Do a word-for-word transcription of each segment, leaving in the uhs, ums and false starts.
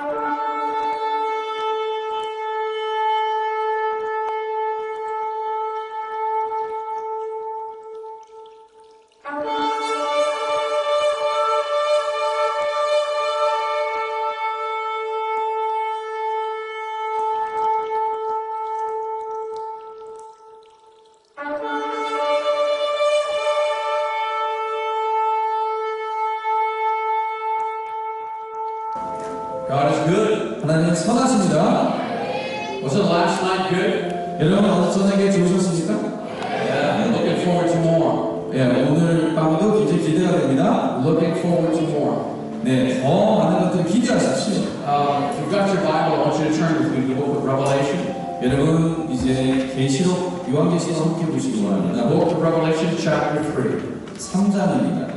God is good. 하나님 선하십니다. Wasn't last night good? 여러분 어제 저녁에 좋으셨습니까? Yeah. Looking forward to more. 네, 오늘 밤도 굉장히 기대가 됩니다. Looking forward to more. 네, 더 많은 것들 기대하십시오. Uh, if you've got your Bible, I want you to turn with me to the book of Revelation. 여러분 이제 계시록 요한계시록 함께 보시기 The 바랍니다. book of Revelation, chapter three. 삼 장입니다.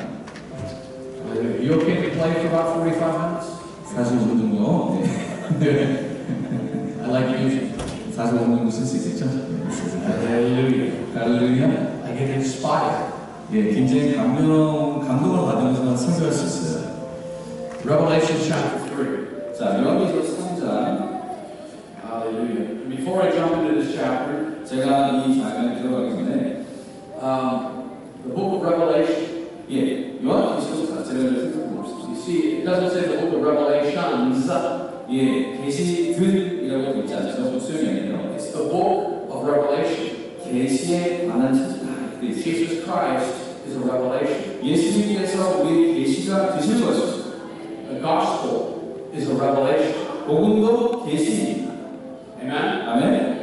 You okay to play for about forty-five minutes? 사십오 분 정도. 네. I like music. 사십오 분 정도 쓸 수 있겠죠? Hallelujah. 할렐루야. I get inspired. 예, 굉장히 감동, 감동을 받으면서 설교할 수 있어요. Revelation chapter three. 자, 요한계시록 삼 장. Hallelujah. Before I jump into this chapter, 제가 이 장면에 들어가기 전에 um, the book of Revelation. 예, 요한계시록 자체를 생각해 봅시다. You see, it doesn't say the book of Revelations. 예, 계시들이라고 되어 있지 않죠? 수용이 아니에요. It's the book of Revelation. 계시에 관한 책이다. Jesus Christ is a revelation. 예수님께서 우리 계시가 되실 것이죠. The gospel is a revelation. 복음도 계시입니다. Amen. 아멘.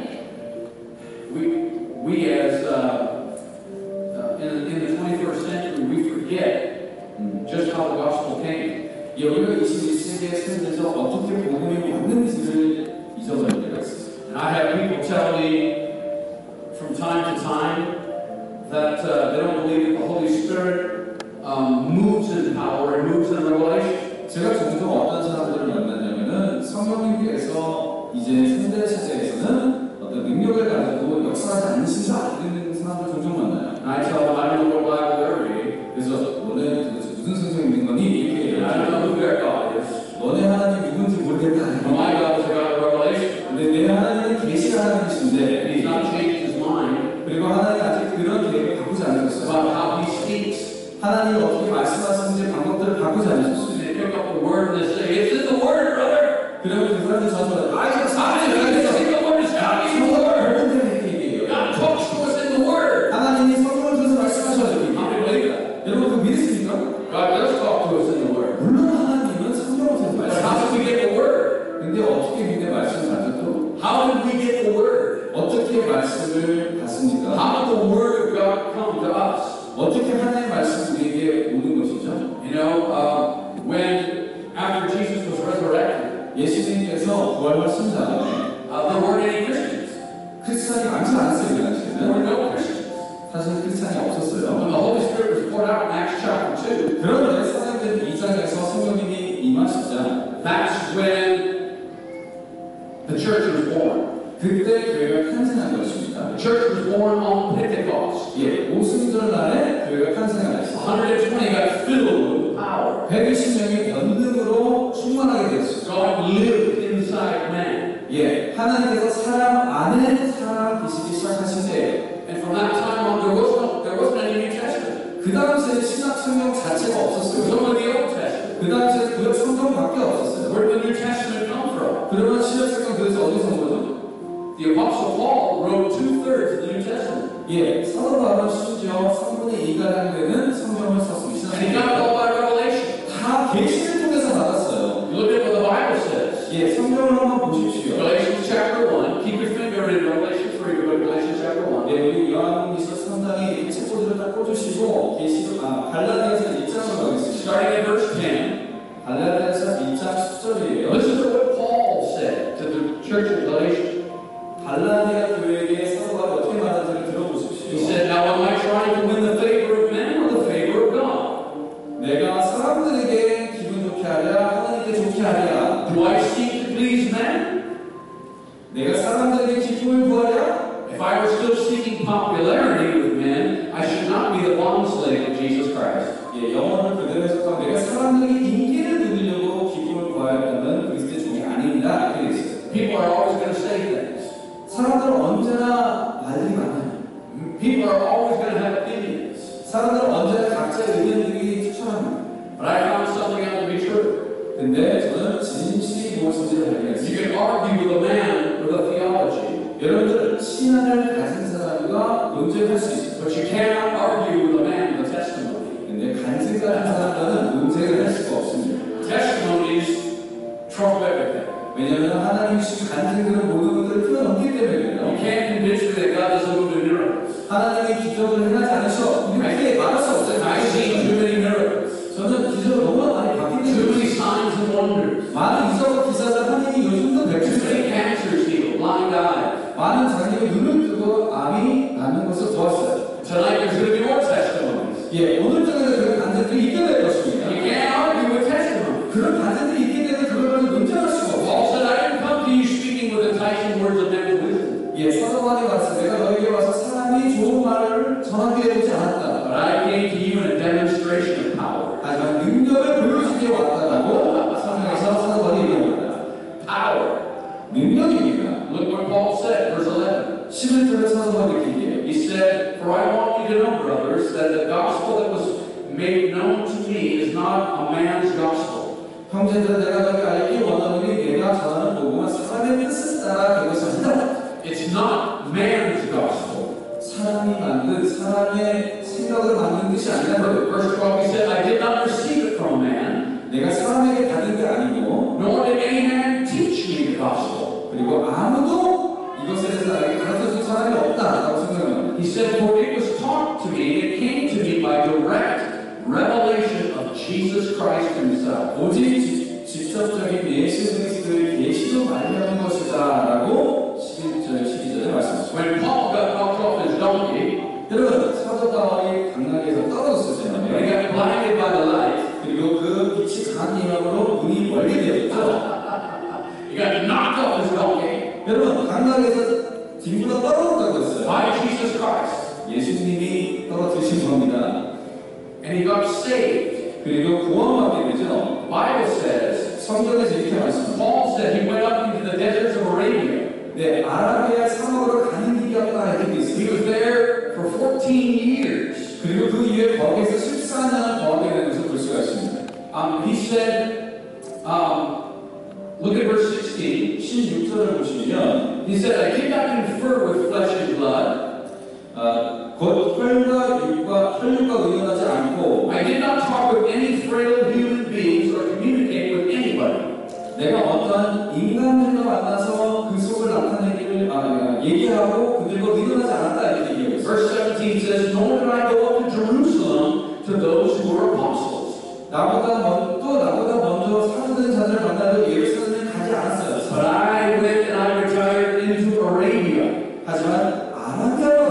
We we as uh, uh, in, in the twenty-first century we forget 음. just how the gospel came. 예, 우리가 이십일 세기에 살면서 어떻게 복음이 왔는지를 잊어버릴 때가 있어요. And I have people tell me from time to time that uh, they don't believe that the Holy Spirit um, moves in power and moves in revelation. 제가 종종 어떤 사람들을 만났냐면은 성령님께서 이제 현대 세대에서는 어떤 능력을 가지고 역사하지 않으신다 이런 사람들 종종 만나요. And I tell them I don't know what Bible they're reading. 그래서 너네 도대체 무슨 성경 읽는 거니? 이렇게 And I don't know who their God is. 너네 하나님 누군지 모르겠다. But my God is a God of revelation. 근데 내 하나님은 계시 하나님이신데 He's not changed his mind 그리고 하나님 아직 그런 계획을 바꾸지 않으셨어요. about how he speaks. 하나님이 어떻게 말씀하시는지 방법들을 바꾸지 않으셨어요. They pick up the word and they say, "It's in the word, brother." 그러면 그 사람들이 저한테 아 이거 I mean, it's in the word. It's got to be in the word. God talks to us in the word. 하나님이 성경을 통해서 말씀하셔야 됩니다. How do you believe that? 여러분 그 믿으십니까? God does talk to us in the word. 물론 하나님은 성경을 통해서 But how did we 말씀하시죠. get the word? 근데 어떻게 믿음의 말씀을 가졌고 How did we get the word? 어떻게 말씀을 받습니까? How did the word of God come to us? 어떻게 하나님의 말씀이 우리에게 오는 것이죠? You know, uh, when after Jesus was resurrected, 예수님께서 부활하신 다음에 uh, there weren't any Christians. 크리스찬이 많지 않았어요. 그 There were 당시에는 no Christians. 사실 크리스찬이 When 없었어요. the Holy Spirit was poured out in Acts chapter two, 그런데 사도행전 이 장에서 성령님이 임하시자 that's when the church was born. 그때 교회가 탄생한 것입니다. The church was born on Pentecost. 예, 오순절 날에 교회가 탄생한 one 것입니다. hundred twenty got filled with power. 백이십 명이 권능으로 충만하게 되었습니다. God lived inside man. 예, 하나님께서 사람 안에 살아계시기 시작하신 때, And from that time on, there was no, there wasn't any New Testament. 그 당시에 신약 성경 자체가 There was 없었어요. only the Old Testament. 그 당시에 구약 성경밖에 없었어요. Where did the New Testament come from? 그러면 신약 성경 도대체 어디서 온 거죠? The Apostle Paul wrote two-thirds of the New Testament. 예, 사도 바울은 심지어 삼분의 이가량 되는 성경을 썼습니다. And he got it all by revelation. 다 계시를 통해서 받았어요. You look at what the Bible says. 예, 성경을 한번 보십시오. Galatians chapter one. Keep your finger in Revelation three. We go to Galatians chapter one. 예, 우리 요한계시록 삼 장에 책꽂이를 딱 꽂으시고 계시록 아 갈라디아서 일 장으로 가겠습니다. Starting at verse ten. 갈라디아서 일 장 십 절이에요. Listen to what Paul said to the church of Galatia. 갈라디아 교회에게 사도가 어떻게 말하는지를 He 들어보십시오. said, "Now am I trying to win the favor of men or the favor of God? 내가 사람들에게 기분 좋게 하랴 하나님께 좋게 하랴 Do I seek to please men? 내가 사람들에게 기쁨을 구하랴 If I were still seeking popularity with men, I should not be the bondslave of Jesus Christ." 예, 영어를 그대로 해석하면 내가 사람들에게 인기를 누리려고 기쁨을 구하였다면 그리스도의 종이 사람들은 언제나 각자의 의견들이 투철합니다. But I found something out to be true. 근데 저는 진실이 무엇인지를 You 발견했습니다. can argue with a man with a theology, 여러분들 신앙을 가진 사람과 논쟁할 수 있어요. but you cannot argue with a man with a testimony. 근데 간증 가진 사람과는 논쟁을 할 수가 없습니다. Testimonies trump everything. 왜냐하면 하나님이 주신 간증들은 모든 것들을 풀어넘기 You 때문에요. can't convince me that God doesn't move in miracles. 하나님이 기적을 행하지 않으셔 이렇게 말할 수 없어요. I've seen too many miracles, 저는 기적을 너무 많이 봤기 too 때문에 many signs and wonders, 많은 이적 기사를 하나님이 요즘도 too 베풀어요. many cancers healed, blind eyes. 많은 장님이 눈을 뜨고 암이 나는 것을 보았어요. Tonight there's going to be more testimonies. 예, 오늘 저녁에 그런 간증들이 있게 될 것입니다. You can't argue with testimony. 그런 간증들이 있기 때문에 그걸 가지고 논쟁할 수가 Paul 없어요. said, I didn't come to you speaking with enticing words of men's wisdom, 예, 사도관에 와서 내가 너에게 와서 사람이 좋은 말을 전하게 오지 않았다. but I came to you in a demonstration of power. 하지만 능력을 보여주게 왔다라고 성경에서 사도관이 얘기합니다. Power. 능력입니다. Look what Paul said, verse eleven. 십일 절에 사도관이 이렇게 얘기해요. He said, For I want you to know, brothers, that the gospel that was made known to me is not a man's gospel. 형제들 내가 너에게 알기 원하노니 내가 전하는 복음은 사람의 뜻을 따라 그것이 아니다. It's not man's gospel. 사람이 만든 사람의 생각을 만든 것이 아니라는 거예요. Verse twelve, he said, I did not receive it from man, 내가 사람에게 받은 게 아니고 nor did any man teach me the gospel. 그리고 아무도 이것에 대해서 나에게 가르쳐준 사람이 없다라고 생각합니다. He said, For it was taught to me, it came to me by direct revelation of Jesus Christ himself. 오직 지- 직접적인 예수 그리스도의 계시로 말미암은 것이다라고 십일 절, 십이 절에 말씀하십니다. When Paul got knocked off his donkey, 여러분 사도 바울이 강락에서 떨어졌을 when he 때는요. got blinded by the light, 그리고 그 빛이 강한 영향으로 눈이 멀게 되었죠. he got knocked off his donkey 여러분 강락에서 뒷부가 떨어졌다고 했어요. by Jesus Christ. 예수님이 떨어뜨리신 겁니다. And he got saved. 그리고 구원받게 되죠. The Bible says, 성경에서 이렇게 말씀합니다. Paul said he went up into the deserts of Arabia. 네, 아라비아 사막으로 가는 길이었다 이렇게 돼 He 있습니다. was there for fourteen years. 그리고 그 이후에 거기에서 십사 년을 거하게 되는 것을 볼 수가 있습니다. Um, he said, um, look at verse sixteen. 십육 절을 보시면 He said, I did not confer with flesh and blood. 어, 곧 혈과 육과 혈육과 의논하지 않고 I did not talk with any frail human beings or communicate with anybody. 내가 어떠한 인간들과 만나서 그 속을 나타내기를 아, 얘기하고 그들과 의논하지 않았다 이렇게 얘기하고 있어요. Verse seventeen says, Nor did I go up to Jerusalem to those who were apostles, 나보다 먼, 또 나보다 먼저 사도된 자들을 만나러 예루살렘에 가지 않았어요. but I went and I retired into Arabia. 하지만 아라비아로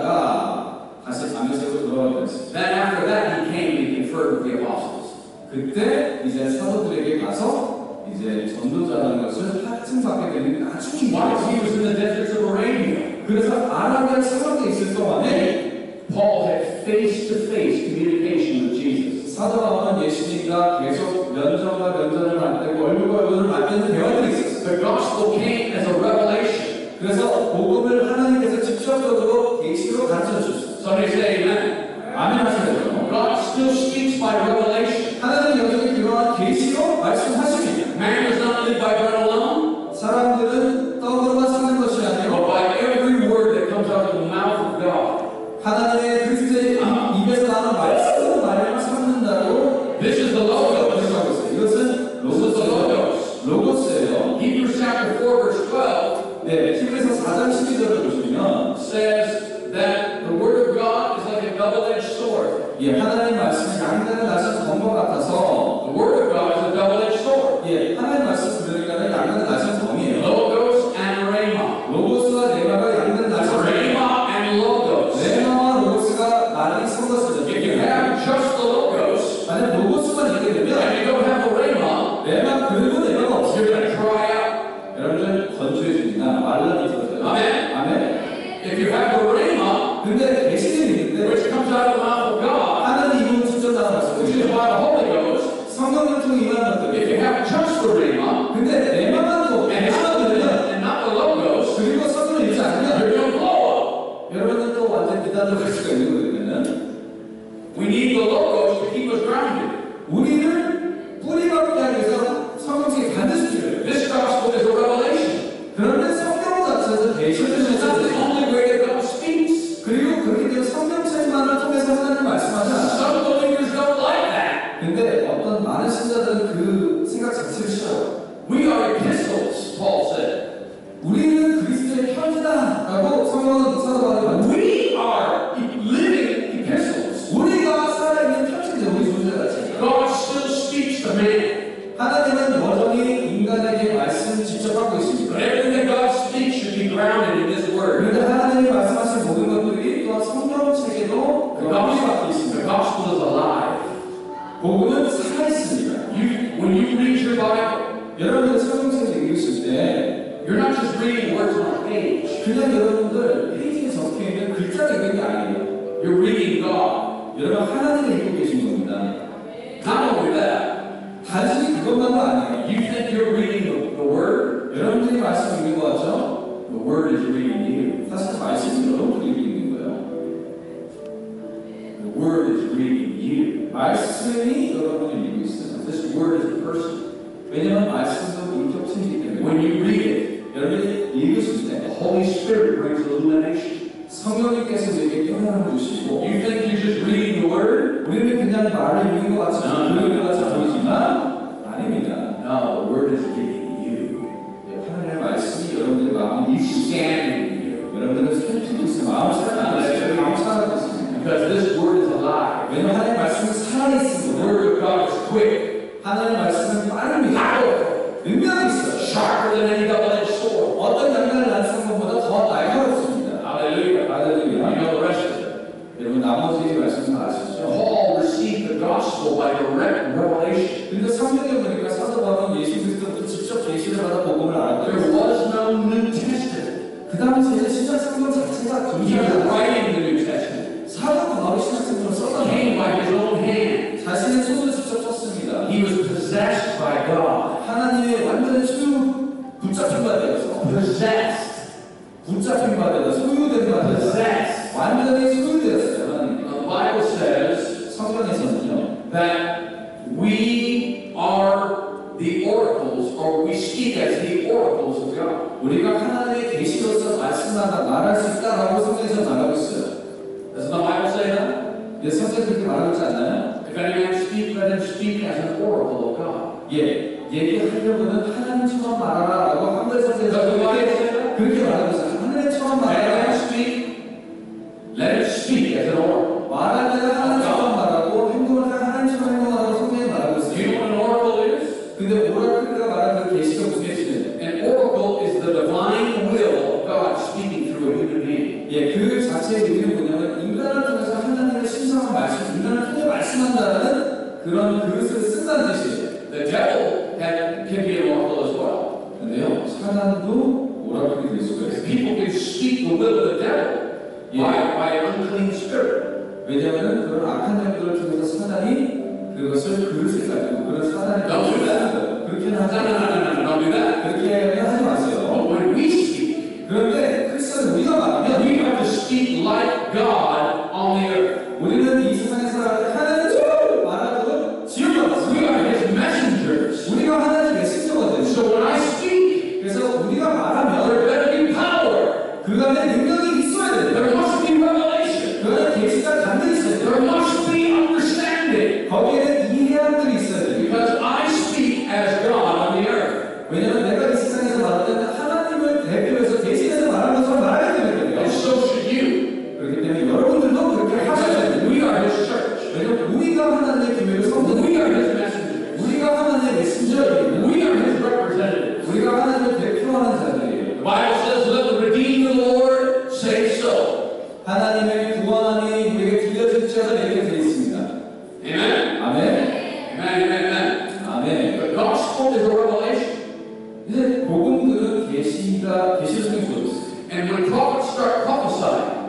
갔다가 다시 다메섹으로 돌아가게 됐습니다. Then after that he came and conferred with the apostles. 그때 이제 사도들에게 가서 이제 전도자라는 것을 확증받게 되는 나중에 While he was in the deserts of Arabia, 그래서 아라비아 사막에 있을 동안에 Paul had face-to-face communication with Jesus. 사도 바울은 예수님과 계속 면전과 면전을 맞대고 얼굴과 얼굴을 맞대는 대화들이 있었어요. The gospel came as a revelation. 그래서 복음을 하나님께서 직접적으로 계시로 가르쳐 주셨어요. Somebody say amen. 아멘 하셔야죠. God still speaks by revelation. 하나님 여전히 그러한 계시로 말씀하십니다. Man does not live by bread alone, 사람들은 떡으로만 사는 것이 but 아니고 by every word that comes out of the mouth of God. 하나님의 그리스도의 입에서 나오는 말씀으로 말을 삼는다고 This is the logos. 말씀하고 있어요. 이것은 This is the 로고스예요. logos. 로고스예요. Hebrews chapter four verse twelve 네, 히브리서 사 장 십이 절을 보시면 says that the word of God is like a double-edged sword. 예, 하나님 말씀은 양다른 나신 검과 같아서 The word of God is a double-edged sword. 예, 하나님 말씀 들으니까는 양다른 나신 검이에요. Logos and rhema. 로고스와 레마가 양다른 나신 검. Rhema and logos. 레마와 로고스가 나란히 선 것을 If you have just the logos 만약 로고스만 있게 되면 and you don't have the rhema, 레마 그리고 레마가 you're 없어요. going to cry out. 여러분들 건조해집니다. 말라리 들어서요. 아멘. 아멘. If you have the rhema, 근데 계시는 있는데 which comes out of the mouth of God, 하나님 이름은 직접 나와 which is 말씀하시죠. by the Holy Ghost, 여러분들 성경책을 읽으실 때 you're not just reading words on a page. 그냥 여러분들 페이지에 적혀 있는 글자를 읽는 게 아니에요. You're reading God. 여러분 하나님을 읽고 계신 겁니다. Not only that, 단순히 그것만도 아니에요. you think you're reading the, the Word? 여러분들이 말씀 읽는 거 같죠? The Word is reading you. 사실 말씀은 여러분들이 읽는 거예요. The Word is reading you. 말씀이 여러분을 읽고 있어요. This Word is a person. 왜냐면 말씀도 인격체이기 때문에 When you read it, 여러분이 읽으실 때 the Holy Spirit brings illumination. 성령님께서 우리에게 깨달음을 주시고 You think you're just reading the Word? 우리는 그냥 말을 읽는 것 같이 아, 보이는 것 같이 보이지만 아닙니다. No, the Word is giving you. 하나님의 말씀이 여러분들의 마음을 He's 읽고 scanning you. 여러분들은 살피고 있어요. 마음을 살피고 있어요. 마음을 살아가고 있습니다. Because this Word is alive. 왜냐하면 하나님의 말씀은 The 살아있습니다. Word of God is quick, 하나님의 말씀은 빠릅니다. powerful, 능력이 있어요. sharper than any double-edged sword. 어떤 양날을 난사한 것보다 더 날카롭습니다. Hallelujah. You 할렐루야. know the rest of it. 여러분 나머지 말씀 다 아시죠? Paul received the gospel by direct revelation. 근데 성경에 보니까 사도 바울은 예수 그리스도부터 직접 계시를 받아 복음을 There 알았대요. was no New Testament. 그 당시에 신약 성경 자체가 He was 존재하지 writing the New Testament. 사도 바울이 신약 성경을 썼단 Came 말이에요. by his own hand. 자신의 손으로 직접 썼습니다. He was possessed by God. 하나님의 완전히 소유 붙잡힌 바 되어서 Possessed. 붙잡힌 바 되어서 소유된 바 되어서 Possessed. 완전히 소유되었어요. 하나님. The Bible says 성경에서는요. that we are the oracles, or we speak as the oracles of God. 우리가 하나님의 계시로서 말씀하다 말할 수 있다라고 성경에서 말하고 있어요. Doesn't the Bible say that? 예, 성경 그렇게 말하고 있지 않나요? If any man speak, let him speak as an oracle of God. 예, 얘기하려고는 하나님처럼 말하라라고 한글 성경에서 Doesn't the Bible 그렇게, say that? 그렇게 말하고 있어요. 하나님처럼 Let 말하라. him speak. Let him speak as an oracle. 말할 때는 하나님처럼 말하고 행동할 때 하나님처럼 행동하라고 성경이 말하고 Do you 있어요. know what an oracle is? 근데 오라클이가 말하는 그 계시가 무슨 계시냐? An oracle is the divine will of God speaking through a human being. 예, 그 자체의 의미는 뭐냐면 인간을 통해서 하나님의 신성한 말씀, 인간을 통해 말씀한다는 그런 그릇을 쓴다는 뜻이에요. The devil had, can be an oracle as well. 근데요, 사단도 오라클이 될 수가 있어요. People can speak the will of the devil by, by an unclean spirit. 왜냐하면 그런 악한 영들을 통해서 사단이 그것을 그릇을 가지고 그런 사단이 Don't do that. 그렇게는 No, 하지 no, no, no, no, no, don't do that. 그렇게 하지 마세요. But when we speak, 그런데 크리스천은 우리가 말하면 we have to speak like God on the earth. 우리는 이 세상에 살아갈 때 하나님처럼 말하고 We 지역받았습니다. are His messengers. 우리가 하나님 메신저가 되죠. So when I speak, 그래서 우리가 말하면 there better be power. 그 안에 능력이 있어야 돼요. There must be revelation. 그 안에 계시가 담겨 있어야 돼요. There must be understanding. 거기에는 이해함들이 있어야 돼요. Because I speak as God on the earth. 왜냐하면 내가 이 세상에서 말할 때는 하나님을 대표해서 계시에서 말하는 것처럼 말하기 때문에 And so should you. 그렇기 때문에 여러분들도 그렇게 하셔야 돼요. We are His church. 왜냐하면 우리가 하나님의 교회를 섬기는 We are His messengers. 우리가 하나님의 메신저입니다. We are His representatives. 우리가 하나님을 대표하는 자들이에요. The Bible says, "Let the redeemed of the Lord say so." 하나님의 구원함이 우리에게 들려질지어다 이렇게 되어 있습니다. Amen. 아멘. Amen. Amen. Amen. 아멘. The gospel is a revelation. 이제 복음들은 계시가 계시를 통해 주어졌어요. And when prophets start prophesying,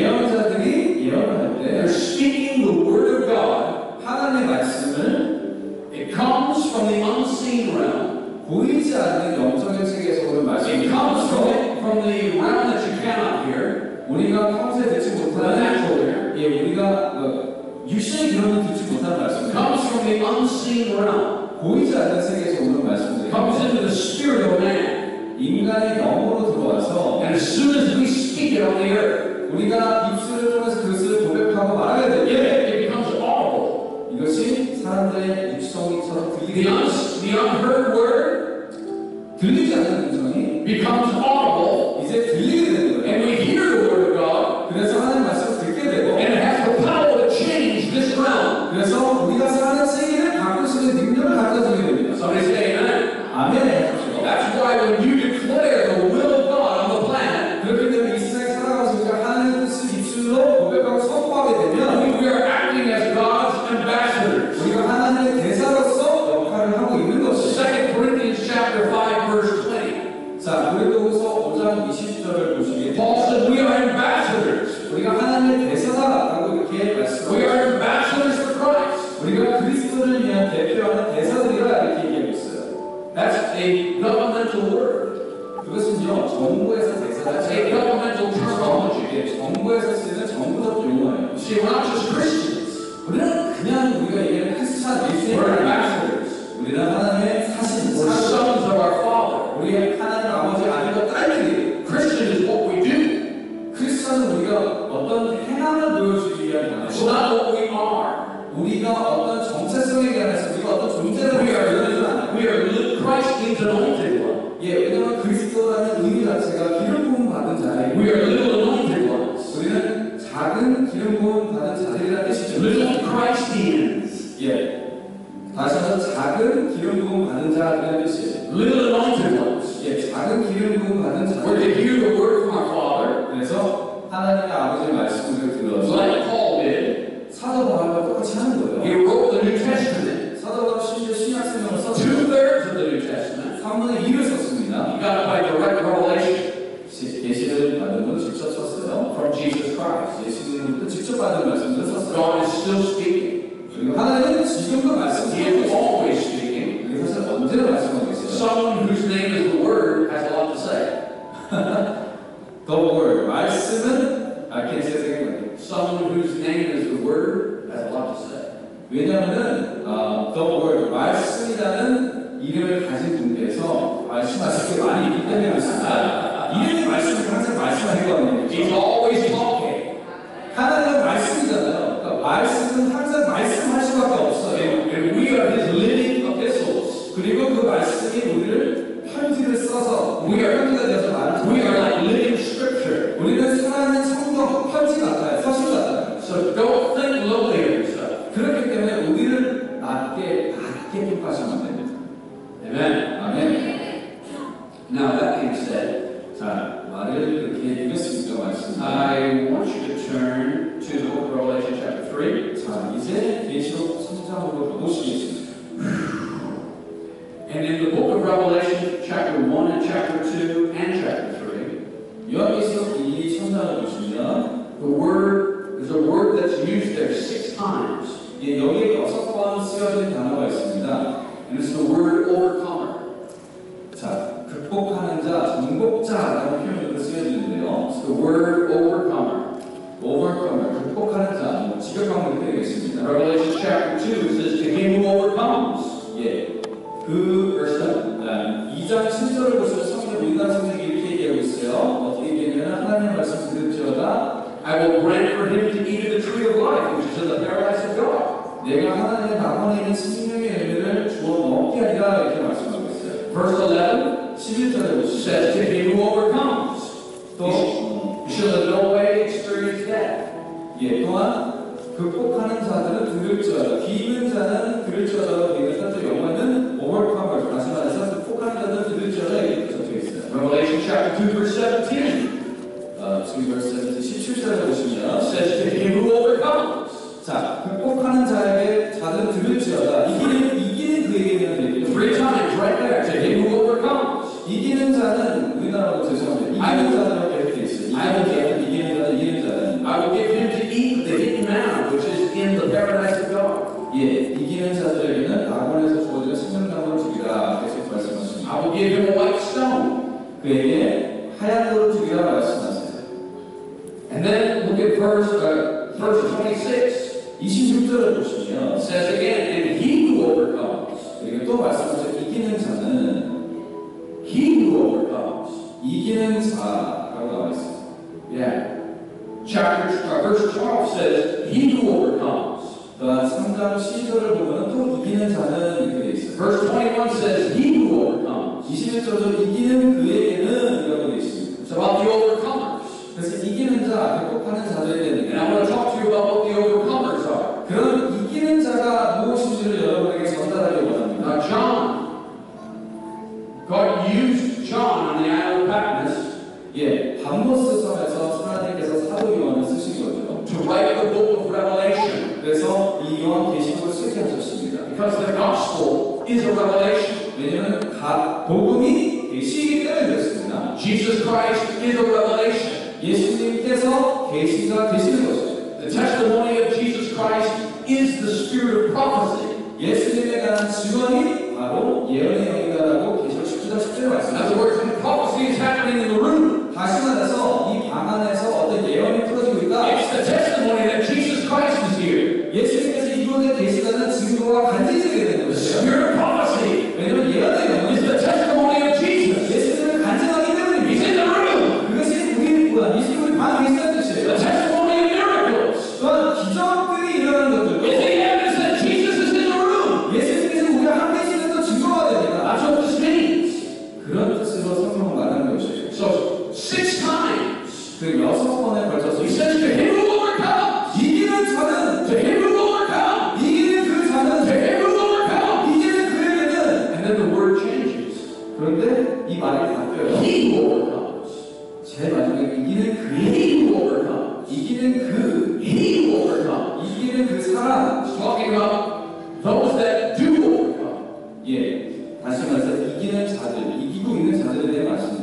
예언자들이 예언을 할 they're 때 speaking the word of God. 하나님의 말씀을 It comes from the unseen realm. 보이지 않는 영적인 세계에서 오는 말씀이 It comes from 나와서 the, from the realm that you cannot hear. 우리가 평소에 듣지 The 못하는 natural ear. 예, 우리가 어, 육신의 귀로는 듣지 못하는 말씀. It comes from the unseen realm. 보이지 않는 세계에서 오는 말씀들이 It comes into the spirit of man. 인간의 영으로 들어와서 And as soon as we speak it on the earth, 우리가 입술을 통해서 그것을 고백하고 말하게 되면 it becomes audible. 이것이 사람들의 육성이처럼 The, 들리게 됩니다. uns, the unheard word 들리지 않는 음성이 becomes audible. 이제 들리게 되는 거예요. And we hear the word of God. 그래서 하나님 말씀을 듣게 되고 And it has the power to change this realm. 그래서 우리가 사는 세계를 바꿀 수 있는 능력을 가져지게 됩니다. Somebody say amen. 아멘. That's why when you declare the will of God on the planet, 그렇기 때문에 이 세상에 살아가면서 우리가 하나님의 뜻을 입술로 고백하고 선포하게 되면 we are acting as God's ambassadors. 우리가 하나님의 대사로서 역할을 하고 있는 것이죠. Second Corinthians chapter a governmental word. 그것은요, 정부에서 대사할 That's a governmental terminology. 때 정부에서 쓰는 정부적 용어예요. See, we're not just Christians. 우리는 그냥 우리가 얘기하는 크리스찬 We're 예수의 ambassadors. 우리는 하나님의 사신, We're 사신, sons of our Father. 우리의 하나님 아버지 아들과 딸들이. Christian is what we do. 크리스찬은 우리가 어떤 행함을 보여주기 위한 It's 단어고, not what we are. 우리가 어떤 정체성에 대해서 우리가 어떤 존재를 We are, 보여주는 않아요. we are Christ means anointed one. 예, 왜냐하면 그리스도라는 의미 자체가 기름 부음 받은 자예요. We are little anointed ones. 우리는 작은 기름 부음 받은 자들이라는 뜻이죠. Little Christians. 예, 다시 한번 작은 기름 부음 받은 자라는 뜻이에요. Little anointed ones. 예, 작은 기름 부음 받은 We're to 자들. hear the word from our Father, 그래서 하나님의 아버지의 말씀을 들어서 like Paul did. 사도 바울과 똑같이 하는 거예요. He wrote the New Testament. 사도 바울 심지어 신약 성경을 썼죠. Two thirds of the New Testament. 삼분의 일을 썼습니다. He got it by direct revelation 계시를 받은 건 직접 썼어요. from Jesus Christ. 예수님부터 직접 받은 말씀들을 썼어요. God is still speaking. 그리고 하나님은 지금도 He 말씀하고 is 있어요. always speaking. 이게 사실 언제나 말씀하고 있어요. Someone whose name is the Word has a lot to say. The word, 말씀은 I can say second. Someone whose name is the Word has a lot to say. 왜냐하면은 어, the word, 말씀이라는 이름을 가진 분께서 말씀하실 게 많이 있기 때문에 그렇습니다. 이름이 말씀을 항상 말씀하거든요. He's always talking. 하나님은 말씀이잖아요. 그러니까 말씀은 항상 말씀할 수밖에 없어요. And, and we are His living epistles. 그리고 그 말씀이 우리를 편지를 써서 우리가 편지가 되어서 말을 We are like living Scripture. 우리는 살아있는 성경 편지 같아요. 서신 같아요. So don't think lowly of yourself. 그렇기 때문에 우리를 낮게 낮게 평가하시면 안 됩니다. Amen. 아멘. Now that being said, 자, 말을 그렇게 읽었으니까 말씀. I want you to turn to the book of Revelation chapter three. 자, 이제 계시록 삼 장으로 가보시겠습니다. And in the book of Revelation chapter one and chapter two and chapter three, 요한계시록 이 삼 장을 보시면 the word is a word that's used there six times. 예, 여기에 여섯 번 쓰여진 단어가 있습니다. And it's the word overcomer. 자, 극복하는 자, 정복자라는 표현으로 쓰여지는데요. It's the word overcomer. overcomer, 극복하는 자, 뭐 직역하면 되겠습니다. Revelation chapter two says, to him who overcomes. 예, 그 Verse seven. 이 장 칠 절을 보시면 성경 우리나라 성경이 이렇게 얘기하고 있어요. 어떻게 얘기하면 하나님 말씀 들을지어다 I will grant for him to eat of the tree of life, which is in the paradise of God. 내가 하나님의 낙원에 있는 생명의 열매를 주어 먹게 하리라 이렇게 말씀하고 있어요. Verse eleven 십일 절에 보시면 says, to him who overcomes. 또 You shall in no way experience death. 예, 또한 극복하는 자들은 들을지어다 기는 자는 들을지어다 되겠다 또 영어는 overcomer 다시 말해서 극복하는 자들은 들을지어다 이렇게 적혀 있어요. Revelation chapter two verse seventeen 어, 지금 벌써 십칠 절에 보시면 says, to him who overcomes. 자, 극복하는 자에게 자들은 들을지어다 이기는, 이기는 그에게는 되겠죠. Three times right there, to him who overcomes. 이기는 자는 우리나라로 죄송합니다. 이기는 자는 이렇게 있어요. 이기는 자는 이기는 자는 이기는 자는 I will give him to eat the hidden manna, which is in the paradise of God. 예, 이기는 자들에게는 낙원에서 주어지는 생명나무를 주리라 계속 말씀하십니다. I will give him a white stone. 그에게 하얀 돌을 주리라 말씀하세요. And then look at verse, uh, verse twenty-six. 이십육 절을 보시면 It says again, and he who overcomes, 그리고 또 말씀하세요. 이기는 자는 he who overcomes. 이기는 자라고 나와 있어요. Yeah. Chapter, uh, verse twelve says, he who overcomes. 또한 삼 장 십이 절을 보면 또 이기는 자는 이렇게 돼 있어요. Verse twenty-one says, he who overcomes. 이십일 절도 이기는 그에게는 이라고 되어 있습니다. It's about the overcomers. 그래서 이기는 자, 극복하는 자들에 대한 And I want to talk to you about what the overcomers are. 그런 이기는 자가 무엇인지를 여러분에게 전달하려고 합니다. Now, John, God used John on the island of Patmos 예, 밤모스 섬에서 하나님께서 사도 요한을 쓰신 거죠. to write the book of Revelation. 그래서 이 요한 계시록을 쓰게 하셨습니다. Because the gospel is a revelation. 왜냐하면 각 복음이 계시이기 때문에 그렇습니다. Jesus Christ is a revelation. 예수님께서 계시가 되시는 것이죠. The testimony of Jesus Christ is the spirit of prophecy. 예수님에 관한 증언이 바로 예언의 영이다라고 계시록 prophecy is happening in the room. 다시 말해서 이 방 안에서 어떤 예언이 풀어지고 있다. It's the testimony that Jesus Christ is here. 예수님께서 이곳에 계시다는 증거가 간직되게 되는 The 것이죠. spirit of prophecy 왜냐하면 예언의 is 영은 the testimony of Jesus. 예수님을 간증하기 He's 때문입니다. in the room. 그것이 우리 뭐야? 예수님이 방 안에 있다는 The 뜻이에요. testimony of miracles 또한 기적들이 일어나는 is 것들도 the evidence that Jesus is in the room. 예수님께서 우리가 함께 있는 또 증거가 됩니다. That's what this means. 그런 뜻으로 성경은 말하는 것이에요. So six times 그 여섯 번에 걸쳐서 he says to him who overcomes, 이기는 자는 to him who overcomes, 이기는 그 to 자는 him who overcomes. 이기는 그에게는 And then the word changes. 그런데 이 말이 바뀌어요. He who overcomes. 제 마지막에 이기는 그 He who overcomes. 이기는 그 He who overcomes. 이기는 그 사람 He's talking about those that do overcome. 예 다시 말해서 이기는 자들 이기고 있는 자들에 대해 말씀드려요.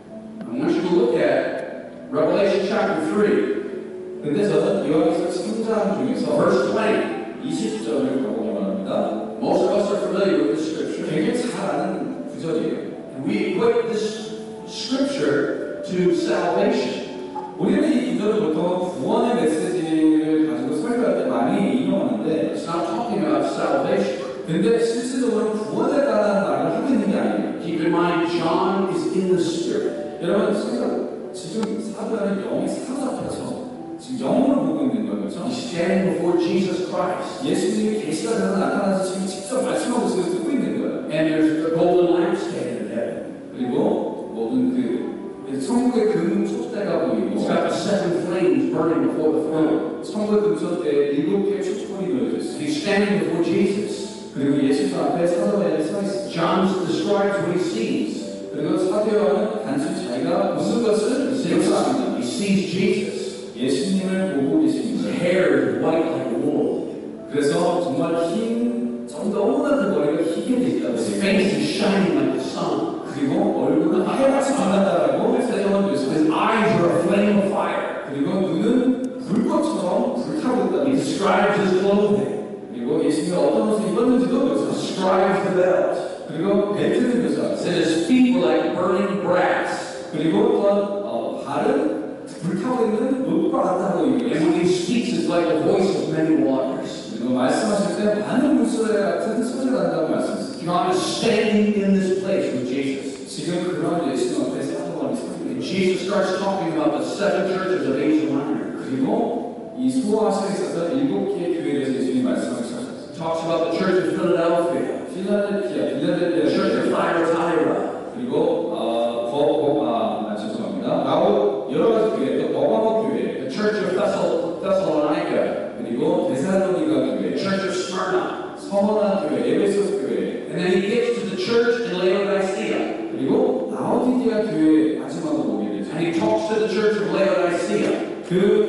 I want you to look at Revelation chapter three, 근데 저는 요한계시록 삼 장 중에서 verse twenty. 이십 절을 보고 말합니다. Most of us are familiar with this scripture. 굉장히 잘 아는 구절이에요. And we equate this scripture to salvation. 우리는 이 구절을 보통 구원의 메시지를 가지고 설교할 때 많이 인용하는데 It's not talking about salvation. 근데 실질적으로 구원에 관한 말을 하고 있는 게 아니에요. Keep in mind, John is in the Spirit. 여러분 생각 지금 사도하는 영이 사도하죠. 지금 영을 보고 있는 거예요. 그렇죠? He's standing before Jesus Christ. 예수님이 계시가 되서 나타나서 지금 직접 말씀하고 있어요. 듣고 있는 거예요. And there's the golden lampstand in heaven. 그리고 모든 그 천국의 금 촛대가 보이고 It's got the seven flames burning before the throne. 천국의 금 촛대에 일곱 개의 촛불이 놓여져 있어요. He's standing before Jesus. 그리고 예수 앞에 사도에게 서 있어요. John describes what he sees. 그리고 사도 요한은 단순히 자기가 무슨 것을 He 묘사합니다. sees Jesus. 예수님을 보고 His 계십니다. hair is white like wool. 그래서 정말 흰, 좀 너무나 그 머리가 희게 돼 있다고 His 해요. face is shining like the sun. 그리고 얼굴은 해같이 빛난다라고 사도요한 His 묘사합니다. eyes are a flame of fire. 그리고 눈은 불꽃처럼 불타고 있다고 He 했어요. describes his clothing. 그리고 예수님이 어떤 옷을 입었는지도 묘사합니다. Describes the belt. 그리고 벨트를 묘사합니다. Said his feet were like burning brass. 그리고 또한 어, 발은 불타고 있는 녹과 같다고 And 얘기해요. when he speaks, it's like the voice of many waters. 그리고 말씀하실 때 많은 물소리 같은 소리가 난다고 말씀하셨어요. John is standing in this place with Jesus. 지금 그런 예수님 앞에 사도가 있습니다. And Jesus starts talking about the seven churches of Asia Minor. 그리고 이 소아시아에 있어서 일곱 개의 교회에 대해서 예수님이 말씀하기 시작하셨어요. He talks about the church of Philadelphia, 필라델피아, the 필라델피아 church of Thyatira, 그리고 어, 거, 아, 아, 죄송합니다. 라오 여러 가지 교회, 또 버가모 교회, the church of Thessal- Thessalonica, 그리고 데살로니가 교회, the church of Smyrna. 서머나 교회, 에베소스 교회, And then he gets to the church in Laodicea. 그리고 라오디게아 교회 마지막으로 오게 되죠. And he talks to the church of Laodicea.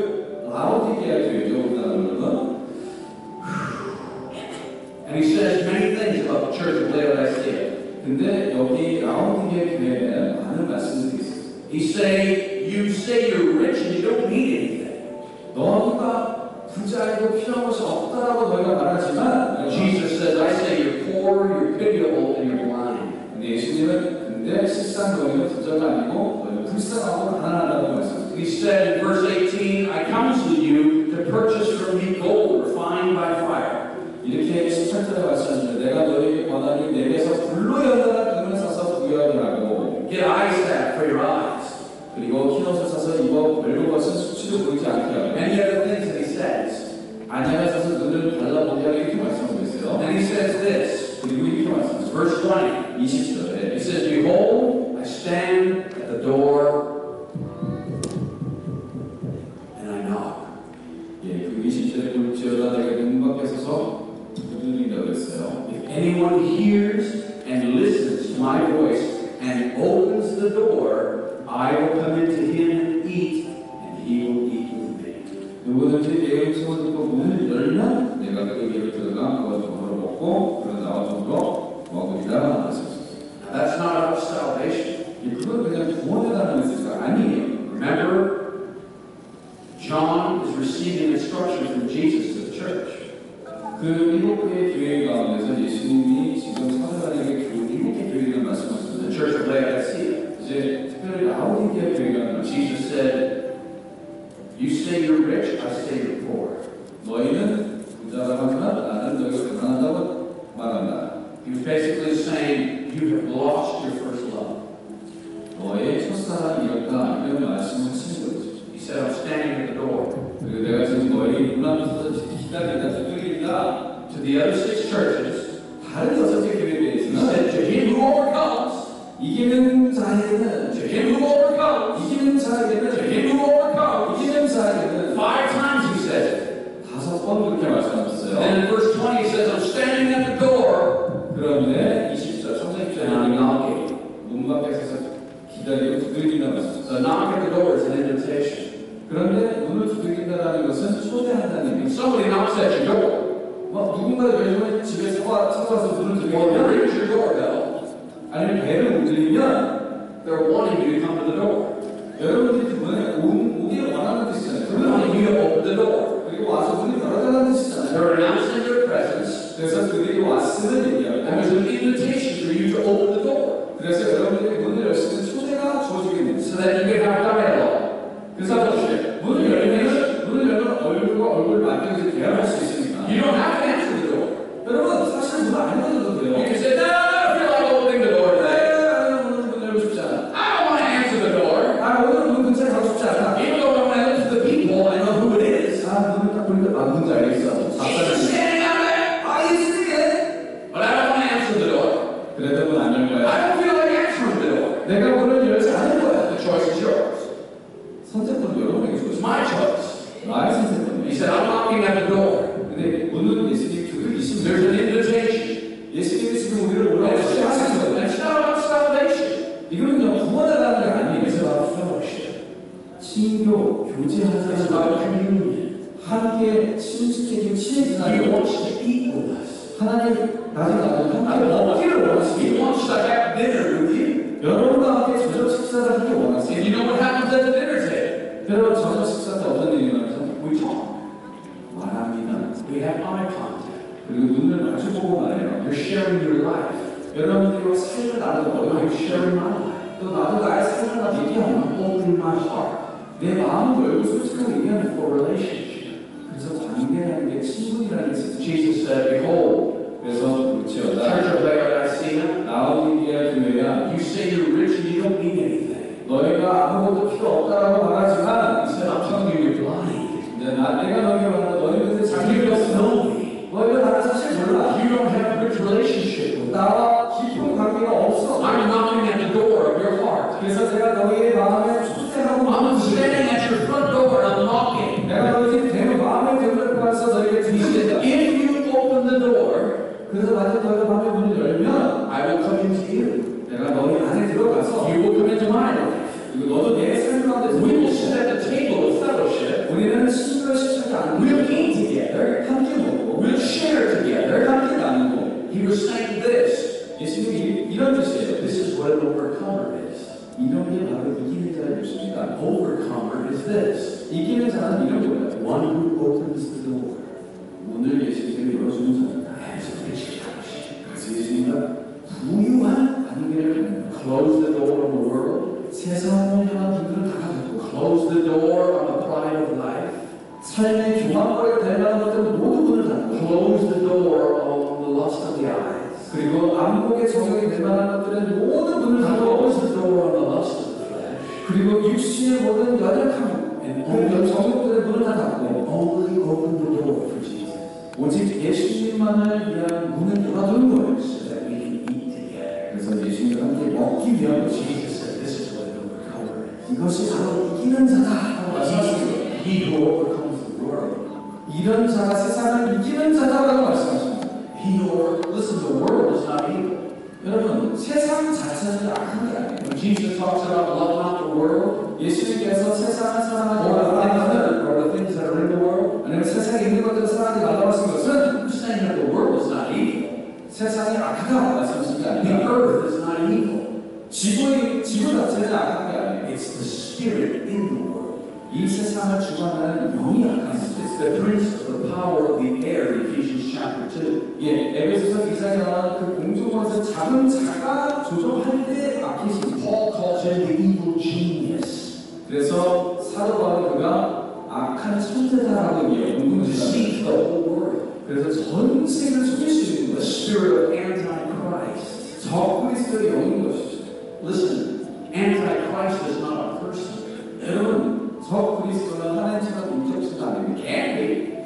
그 라오디게아 교회죠. 우리나라로는 And he says many things about the church of Laodicea. 근데 여기 라오디게아 교회에 많은 말씀들이 있어요. He say, you say you're rich and you don't need anything. 너희가 부자이고 필요한 것이 없다라고 너희가 말하지만 Jesus says, I say you're poor, you're pitiable, and you're blind. 근데 예수님은 근데 실상 너희는 부자가 아니고 너희는 불쌍하고 가난하다고 말씀하셨어요. He said in verse eighteen, I counsel you to purchase from me gold refined by fire. 이렇게 십팔 절에 말씀하셨는데 내가 너희에게 권하니 내게서 불로 연단한 금을 사서 부여하게 하고 Get eye salve for your eyes. 그리고 흰 옷을 사서 입어 늙은 것은 수치로 보이지 않게 하고 Many other things that he says. 안약을 사서 눈을 발라보게 하게 이렇게 말씀하고 있어요. And he says this, 그리고 이렇게 말씀하셨어요. verse twenty. 이십 절에 He says, behold, I stand at the door and I knock. 예, 그 이십 절에 볼지어다 내가 문 밖에 서서 두드린다고 했어요. If anyone hears and listens to my voice and opens the door, I will come into him and eat, and he will eat with me. 누구든지 내 음성을 듣고 문을 열면 내가 그에게로 들어가 그와 더불어 먹고 그런 나와 더불어 먹으리라 하셨습니다. Now that's not about salvation. 그건 그냥 구원에 관한 메시지가 아니에요. Remember, John is receiving instruction from Jesus to the church. 그 일곱 개의 교회 가운데서 예수님이 지금 사도들에게 일곱 개 교회를 말씀하셨는데 The church of Laodicea. 이제 사람이 이럴까 이런 말씀을 하시는 거죠. He said, I'm standing at the door. 그리고 내가 지금 너희 문 앞에서 기다린다, 두드린다. To the other six churches, 다른 여섯 개 교회에 he 대해서는 said, to him who overcomes, 이기는 자에게는 to him who overcomes, 이기는 to 자에게는 him who overcomes, 이기는 자에게는 five times he says it. 다섯 번 그렇게 말씀하셨어요. Then in verse twenty he says, I'm standing at the door, 그런데 이십 절, 청사 이십 절에 and I'm knocking. 문 밖에 서서 기다리고 두드린다고 하셨어요. The knock at the door is an invitation. 그런데 문을 두드린다라는 것은 초대한다는 When 얘기죠. somebody knocks at your door, 뭐 누군가 요즘에 집에 서와 찾아와서 문을 or 두드리면 rings your doorbell, 아니면 배를 울리면 they're wanting you to come to the door. 여러분들이 문에 오- 오기를 원하는 뜻이잖아요. They're wanting you to open the door. 그리고 와서 문을 열어달라는 뜻이잖아요. They're announcing their presence, 그래서 그들이 왔음을 and 얘기하고 there's an invitation for you to open the door, 그래서 여러분들이 문을 열 수 있는 초대가 주어지게 됩니다. so that you can have dialogue. 그래서 문을 열면 문을 열면 얼굴과 얼굴 맞대서 대화할 수 있으니까 You don't have to answer the door. 여러분 사실 문 안 열어도 돼요. You can say, no, I don't feel like opening the door today. 네, 오늘 문 열고 싶지 않아. I don't want to answer the door. 아 오늘 문 근처에 가고 싶지 않아. Even though when I look at the people, I know who it is. 아 문을 딱 보니까 아 뭔지 알겠어. Jesus standing out there. 아 예수님이네. But I don't want to answer the door. 그래도 문 안 열 I 거야. don't feel like answering the door. 내가 문을 열지 않을 거야. The choice is yours. 선택권은 여러분에게 It's 주어져. my choice. 나의 선택권이. He said, I'm knocking at the door. 근데 문은 예수님이 두드리십니다. There's an invitation. 예수님이 지금 우리를 And 오라고 it's 시작하시는 it's not about salvation. 이거는요 구원하라는 게 아니에요. It's about fellowship. 친교, It's 교제하는 about communion. 함께 친숙해지고 He 친해지는 wants to eat with us. 하나님 나중에 나도 함께 먹기를 He 원하시고 wants to have dinner with you. 여러분과 함께 저녁 식사를 하기 원하세요. And you know what happens at the dinner table? 여러분 저녁 식사 때 어떤 일이 일어나죠? We talk. 말합니다. We have eye contact. 그리고 눈을 마주보고 말해요. You're sharing your life. 여러분들과 삶을 나누고 I'm sharing my life. 또 나도 나의 삶을 나 얘기하고 I'm opening my heart 내 마음을 열고 솔직하게 얘기하는 거. for relationship. 그래서 관계라는 게 친분이라는 게 있어요. Jesus said, Behold, 그래서 church 그렇지어다 of Laodicea, 라오디게아 교회야 you say you're rich and you don't need anything. 너희가 아무것도 필요 없다라고 말하지만 He said, I'm telling you, you're blind. 근데 나, 내가 너희에게 말하는 너희는 You 자기를 don't 없어 know me. 너희가 나를 사실 몰라 You don't have a rich relationship with me. 나와 깊은 관계가 없어 I'm knocking at the door of your heart. 그래서 제가 너희의 마음에 초대하고 I'm 있는 standing at your front door and I'm knocking. 내가 너희 대면 마음의 대문을 가서 너희에게 He said, 드리겠다 if you open the door, 그래서 만약 너희가 마음의 문을 열면 I will come into you. 내가 너희 안에 들어가서 You will come into my life. 그리고 너도 내 삶 가운데 We will 들어오고 sit at the table of fellowship. 우리는 친구와 식사를 안 We'll eat together. 함께 먹고 We'll share together. 함께 나누고 He was saying this. 예수님이 이런 뜻이에요. This is what an overcomer is. 이런 게 바로 이기는 자의 모습이다. An overcomer is this. 이기는 자는 이런 거예요. One who opens the door. 문을 예수님이 열어주는 자입니다. Has a rich fellowship. 그래서 예수님과 부유한 관계를 갖는 거예요. Close the door on the world. 세상을 향한 문을 닫아두고 Close the door on the pride of life. 삶의 교만거리가 될 만한 것들은 모두 문을 닫고 Close the door on the lust of the eyes. 그리고 안목의 정욕이 될 만한 것들은 모두 문을 닫고 Close the door on the lust of the flesh. 그리고 육신의 모든 연약함 그 정욕들의 문을 다 닫고 Only open the door for Jesus. 오직 예수님만을 위한 문을 열어두는 거예요. So that we can eat together. 그래서 예수님과 함께 먹기 위한 것이 Jesus said, this is what an overcomer is. 이것이 바로 이기는 자다라고 말씀하셨어요. He who overcomes the world. 이런 자가 세상을 이기는 자다라고 말씀하십니다. He who over, listen, the world is not evil. 여러분 세상 자체는 악한 게 아니에요. When Jesus talks about love not the world, 예수님께서 세상을 사랑하지 or the things 말라는 that, or the things that are in the world, 아니면 세상에 있는 것들을 사랑하지 말라고 하신 것은 I'm saying that the world is not evil. 세상이 악하다고 말씀하신 게 The 아니라 earth is not evil. 지구의 지구 자체는 악한 게 아니에요. It's the spirit in the world. 이 세상을 주관하는 영이 악한 It's, 것이죠. it's the prince of the power of the air, Ephesians chapter two. 예, 에베소서 기사에 나오는 그 공중권에서 작은 자가 조종할 때 악해십니다. Paul calls him the evil genius. 그래서 사도 바울은 그가 악한 천재다라고 얘기해요. Who 공중지다. deceives the whole world. 그래서 전 세계를 속일 수 있는 The 거예요. spirit of Antichrist. 적 그리스도의 영인 것이죠. Listen, Antichrist is not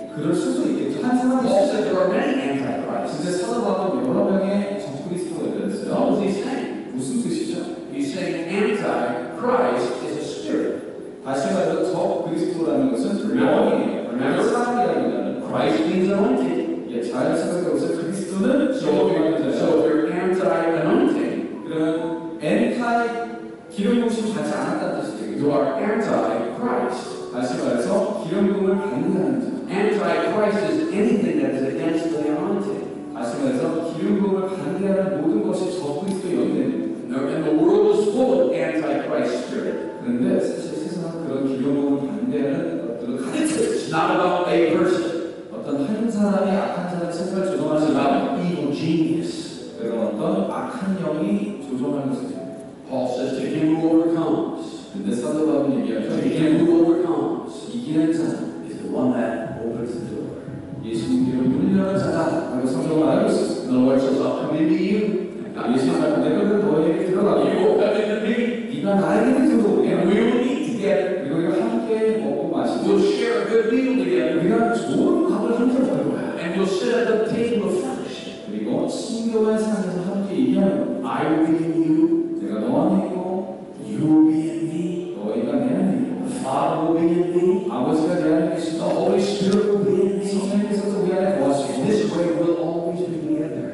그럴 수도 있겠죠. 한 사람이 Paul said 있어요. there are many antichrists. 근데 사도 바울은 여러 명의 적그리스도가 What 있어요. was he saying? 무슨 뜻이죠? He's saying antichrist is a spirit. 다시 말해서 적그리스도라는 것은 영이에요. Remember? 사람이라는 Christ means anointed. 예, 잘 생각해보세요. 그리스도는 So if you're, so if you're anti-anointing, 그런 엔타이 기름 부으심 받지 않았다는 뜻이 되겠죠. you are anti-Christ. 다시 말해서 기름 부음을 반대하는 자. Anti-Christ is anything that is against the anointing. 다시 말해서 기름 부음을 반대하는 모든 것이 적그리스도의 연대입니다. And the world is full of anti-Christ spirit. 그런데 사실 세상은 그런 기름 부음을 반대하는 것들을 가르쳐요. It's not about a person. 어떤 한 사람이 악한 사람의 생각을 It's 조종하지 about 않고 an evil genius. 그런 어떤 악한 영이 조종하는 것이죠. Paul says to him who overcomes, 근데 사도 바울은 얘기하죠. to him who overcomes 이기는 자, is the one that opens the door. 예수님께로 문을 여는 자다라고 성경을 알고 있습니다. In other words, I'll come into you. 예수님 말고 내가 너에게 들어가고 You will come into me. 네가 나에게 들어오게 And we will eat together. 그리고 우리가 함께 먹고 마시고 We'll share a good meal together. 우리가 좋은 밥을 함께 먹을 거야. And we'll sit at the table of fellowship. 그리고 친교한 상에서 함께 얘기하는 거야. I will be in you. 내가 너 안에 있고 You will be in me. 너희가 내 안에 있고 The Father will be in me. 아버지가 내 안에 The 계시고 Holy Spirit will be in me. 성령께서도 우리 안에 거하시고 This way we'll always be together.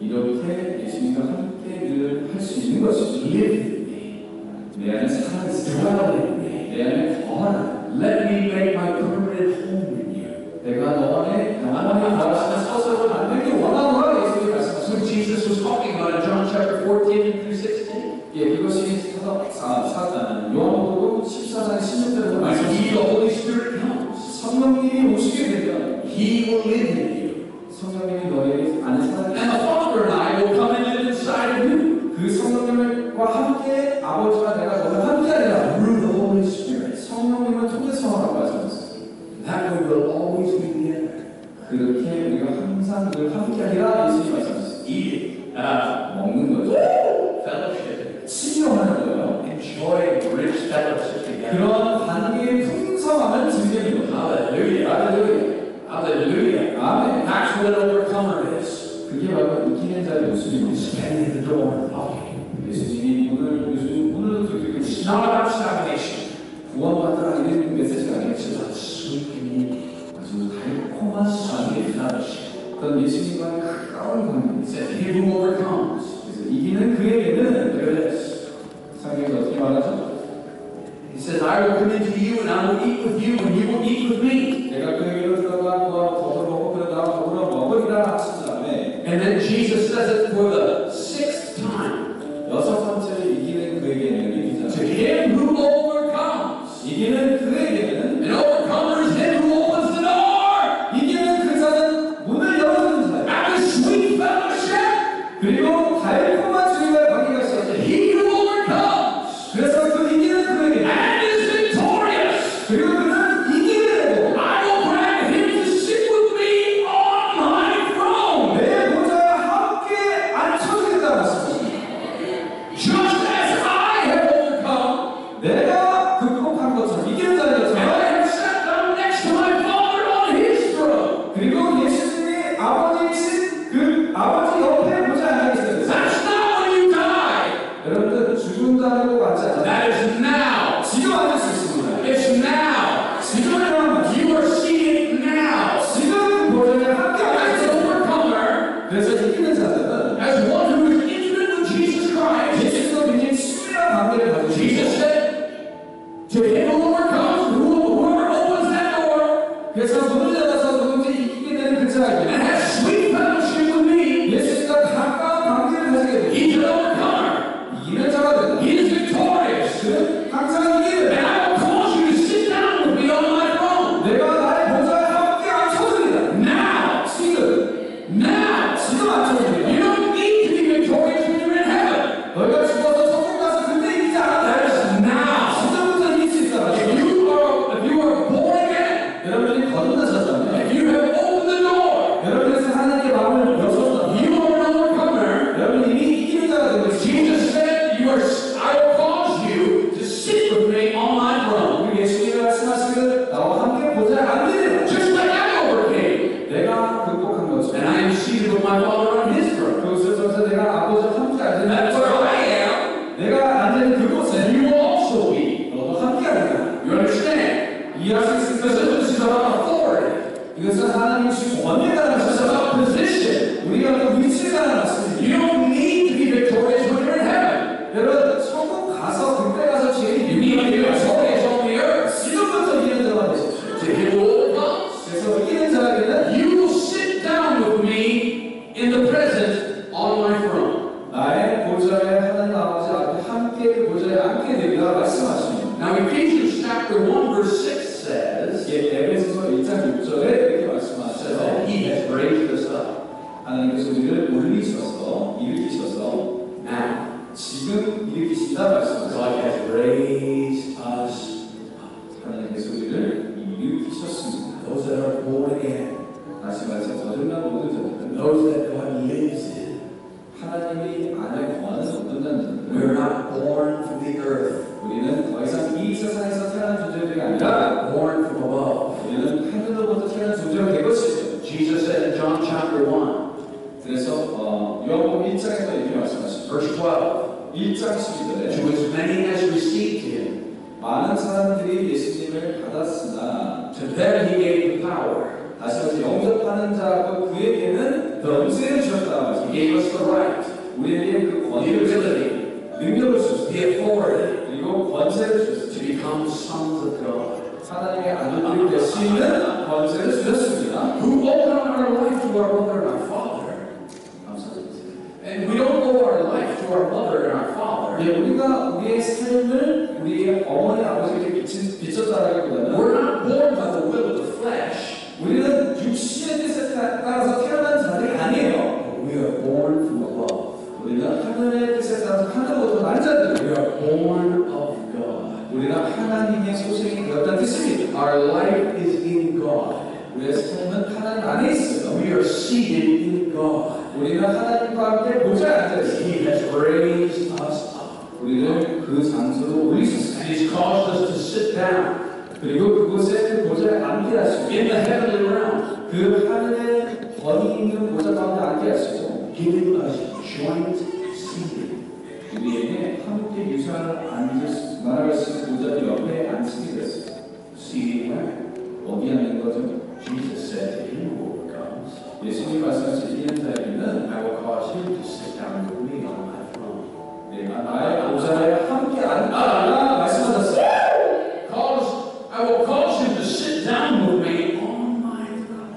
이렇게 예수님과 함께 늘 할 수 있는 것이죠. Live in me. 내 안에 살아있으라. Dwell in me. 내 안에 거하라. Let me make my permanent home in you. 내가 너 안에 영원히 거하시는 서석을 만들기 원하노라 예수님이 That's what 말씀하셨습니다. Jesus was talking about in John chapter fourteen through sixteen. 예, 그것이 사도 사, 사, 요한복음 십사 장 십육 절에서 When He, 말씀하신 the Holy Spirit, comes, 성령님이 오시게 되면 He will live in you. 성령님이 너희 안에 And 살아계시고 the Father and I will come and live inside of you. 그 성령님과 함께 아버지와 내가 너를 함께 하리라. Through the Holy Spirit. 성령님을 통해서 하라고 말씀하셨습니다. That way we'll always be together. 그렇게 우리가 항상 늘 함께 하리라 예수님이 말씀하셨습니다. Eating. Uh, 먹는 거죠. fellowship. 치료하는 거예요. Enjoying rich fellowship together. 그런 관계의 풍성함을 즐기는 거죠. Hallelujah. 할렐루야. Hallelujah. 아멘. That's what an overcomer is. 그게 바로 이기는 자의 모습입니다. Standing at the door and knocking. 예수님이 문을 예수님 문을 그렇게 It's not about salvation. 구원받으라 이런 메시지가 It's 아니겠죠. about sweet communion. 아주 달콤한 Sweet 관계, fellowship. 어떤 예수님과의 가까운 관계. It says, He who overcomes. 그래서 이기는 그에게는 Look at this. 성경에서 어떻게 말하죠? He says, I will come into you and I will eat with you and you will eat with me. 내가 그에게로 들어가 그와 더불어 먹고 그러 나와 더불어 먹으리라 하신 다음에 And then Jesus says it for the sixth time. 여섯 번째 이기는 그에게는 To 이기자. him who overcomes. 이기는 그에게는 An overcomer is him who opens the door. 이기는 그 자는 문을 열어주는 자예요. And the sweet fellowship. 그리고 달콤한 주님과의 관계가 시작돼요. He who overcomes. 그래서 그 이기는 그에게 And is victorious. 그리고 그는 이기게 되고 I will grant him to sit with me on my throne. 내 보좌에 함께 앉혀지겠다 말씀하십니다. Just as I have overcome. 내가 극복한 것처럼 이기는 자의 And 것처럼 I have sat down next to my Father on his throne. 그리고 예수님이 아버지이신 그 아버지 옆에 보좌에 앉아 계시는 That's not when you die. 여러분들 죽은다고 하지 않아요. That is now. 지금 앉을 수 있습니다. It's now. 지금은 You are seated now. 지금 보좌에 함께 As 앉아 an 계시는 overcomer, 그래서 이기는 자들은 as one who is intimate with Jesus Christ, 예수님과 굉장히 친밀한 관계를 가지고 Jesus 있습니다. said, to him who overcomes, who- whoever opens that door 그래서 문을 열어서 누군지 이기게 되는 그 and 자에게 has sweet fellowship with me, 예수님과 가까운 관계를 가지게 됩니다. he's an overcomer. 이기는 자가 된다. He is victorious. 그 이해할 수 있을 Because 것을 this is about authority. 이것은 하나님이 주신 권위가 This is about position. 우리가 그 위치가 말씀입니다. You don't need to be victorious when you're in heaven. 여러분 천국 가서 그때 가서 제일 You need to be victorious on the earth. 지금부터 이기는 자가 되십시오. To hit all comes. 그래서 이기는 자에게는 You will sit down with me in the present on my throne. 나의 보좌에 하나님 아버지 앞에 함께 그 보좌에 앉게 되리라 말씀하십니다. Now Ephesians chapter one verse six says 예, 에베소서 일 장 육 절에 이렇게 that 말씀하셔서 He has raised us up. 하나님께서 우리를 올리셔서 일으키셔서 Now 지금 일으키신다 말씀하셨습니다. God has raised us up. 하나님께서 우리를 일으키셨습니다. Those that are born again, 다시 말해서 거듭난 모든 자들은 those that God lives in. 하나님이 안에 거하는 모든 자들은 We're not born from the earth. 우리는 더 이상 이 세상에서 태어난 존재들이 We 아니라 are born from above. 우리는 하늘로부터 태어난 존재가 될 것이죠. Jesus said in John chapter one, 그래서 어, 요한복음 일 장에서 이렇게 말씀하십니다. verse twelve, 일 장 십이 절에 to as many as received him, 많은 사람들이 예수님을 받았으나 to them he gave the power. 다시 말해서 영접하는 자하고 그에게는 권세를 주셨다 He 말씀입니다. gave us the right, 우리에게 그 the 권위를 ability, 능력을 주셨습니다. the authority 그리고 권세를 주셨습니다. to become sons of God. 하나님의 아들들이 될 수 있는 권세를 주셨습니다. Who owe our life to our mother and our father. 감사드립니다. And we don't owe our life to our mother and our father. 예, 우리가 우리의 삶을 우리의 어머니 아버지에게 비친, 비쳤다라기보다는 We're not born by the will of the flesh. 우리는 육신의 뜻에 따- 따라서 태어난 자들이 아니에요. But we are born from above. 우리는 하늘의 뜻에 따라서 하늘로부터 난 자들. We are born of God. 우리는 하나님의 소생이 되었다는 뜻입니다. Our life is in God. 우리의 삶은 하나님 안에 있어요. We are seated in God. 우리는 하나님과 함께 보좌에 앉아 있습니다. He has raised us up. 우리를 그 장소로 올리셨습니다. And He's caused us to sit down 그리고 그곳에 그 보좌에 앉게 하시고 in the heavenly realm, 그 하늘의 권위 있는 보좌 가운데 앉게 하시고 giving us joint seating. 우리에게 함께 유산을 앉을 말할 수 있는 보좌 옆에 앉히게 됐습니다. Seating where? 어디 앉는 거죠? Jesus said to him who overcomes, 예수님 말씀하신 이런 자에게는 I will cause him to sit down with me on my throne. 내가 나의 보좌에 함께 앉아라 말씀하셨어요. Cause, I will cause him to sit down with me on my throne.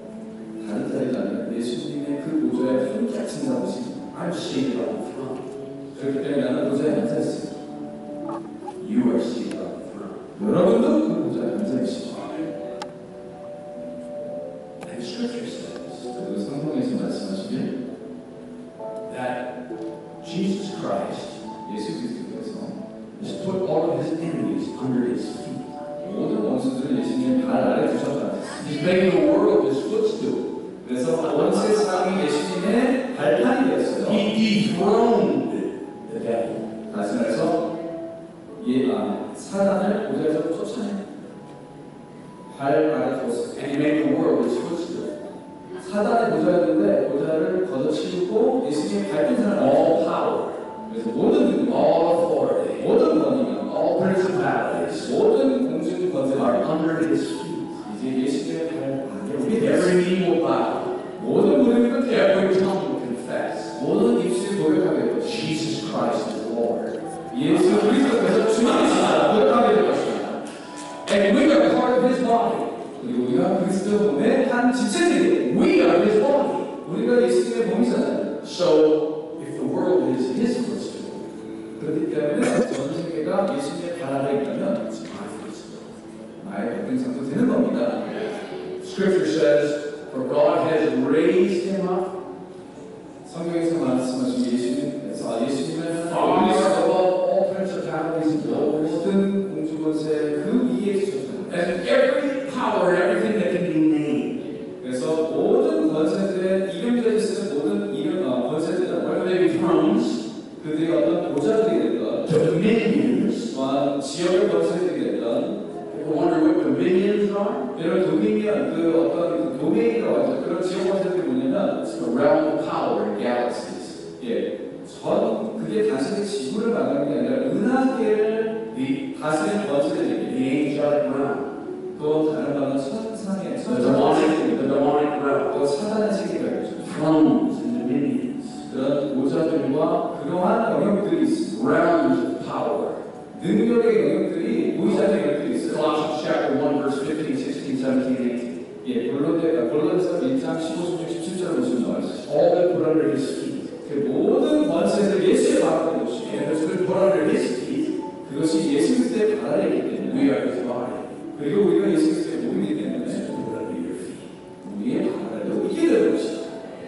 다른 자리가 아니라 예수님의 그 보좌에 함께 앉힌다는 것입니다. I'm seated on the throne. 그렇기 때문에 나는 보좌에 앉아 있습니다. You are seated on the throne. 여러분도 그 보좌에 앉아 계십니다. And Scripture says 그리고 성경에서 말씀하시길 that Jesus Christ 예수 그리스도께서 has put all of his enemies under his feet. 모든 원수들을 예수님의 발 아래 두셨다. He's made the world his footstool. 그래서 온 세상이 예수님의 발판이 되었어요. He dethroned the devil. 다시 말해서 예, 아, 사단을 보좌에서 쫓아내 발 아래 두었어요. And he made the world his footstool. 사단의 보좌였는데 보좌를 걷어치우고 예수님의 발판 사람 All power, 그래서 모든 능력, all authority, 모든 권위가 all principalities 모든 공중 are 권세가 under his feet. 이제 예수님의 발 아래 오게 되었어요. Every knee will bow, 모든 무릎이 꿇게 every tongue will confess 모든 입술이 고백하게 될 것입니다. Jesus Christ is Lord. 예수 그리스도께서 주님이시다 고백하게 될 것입니다. And we are part of his body. 그리고 우리가 그리스도 몸의 한 지체들이 We are his body. 우리가 예수님의 몸이잖아요. So if the world is his footstool, 그렇기 때문에 전 세계가 예수님의 발 아래 있다면 it's my footstool. 나의 백등상도 되는 겁니다. Scripture says, for God has raised him up 성경에서 말씀하신 예수님께서 아, 예수님을 far 올리셔서 above all principalities and powers, 모든 공주권세 그 위에 주셨다. and every power and everything that can be named, 그래서 모든 권세들의 이름들에 있는 모든 이름 어, 권세들은 whether they be thrones, 그들이 어떤 보좌들이 됐던 dominions. 또한 지역의 권세들이 됐던 People wonder what dominions are? 이런 도미니언 그 어떤 도메인이라고 하죠. 그런 지역 권세들이 뭐냐면 It's the realm of power in galaxies. 예, 전 그게 다스린 지구를 말하는 게 아니라 은하계를 The, 다스리는 권세들에게 the angelic realm. 또 다른 말은 천상의 The demonic, the demonic realm. 또 사단의 세계가 있죠. Thrones and dominions. 그런 보좌들과 그러한 영역들이 있습니다. Realms of power. 능력의 영역들이 보이지 않는 영역들이 있어요. Colossians chapter one, verse fifteen, sixteen, seventeen, eighteen. 예, 본론대 본론에서 일 장 십오, 십육, 십칠 절을 보시면 나와 있어요. All been put under his feet. 그 모든 권세를 예수의 발아래 것이 And it's been put under his feet. 그것이 예수 그리스도의 발아래이기 We 때문에 are his body. 그리고 우리가 예수 그리스도의 몸이기 때문에 It's been put under your feet. 우리의 발아래로 있게 되는 것이죠.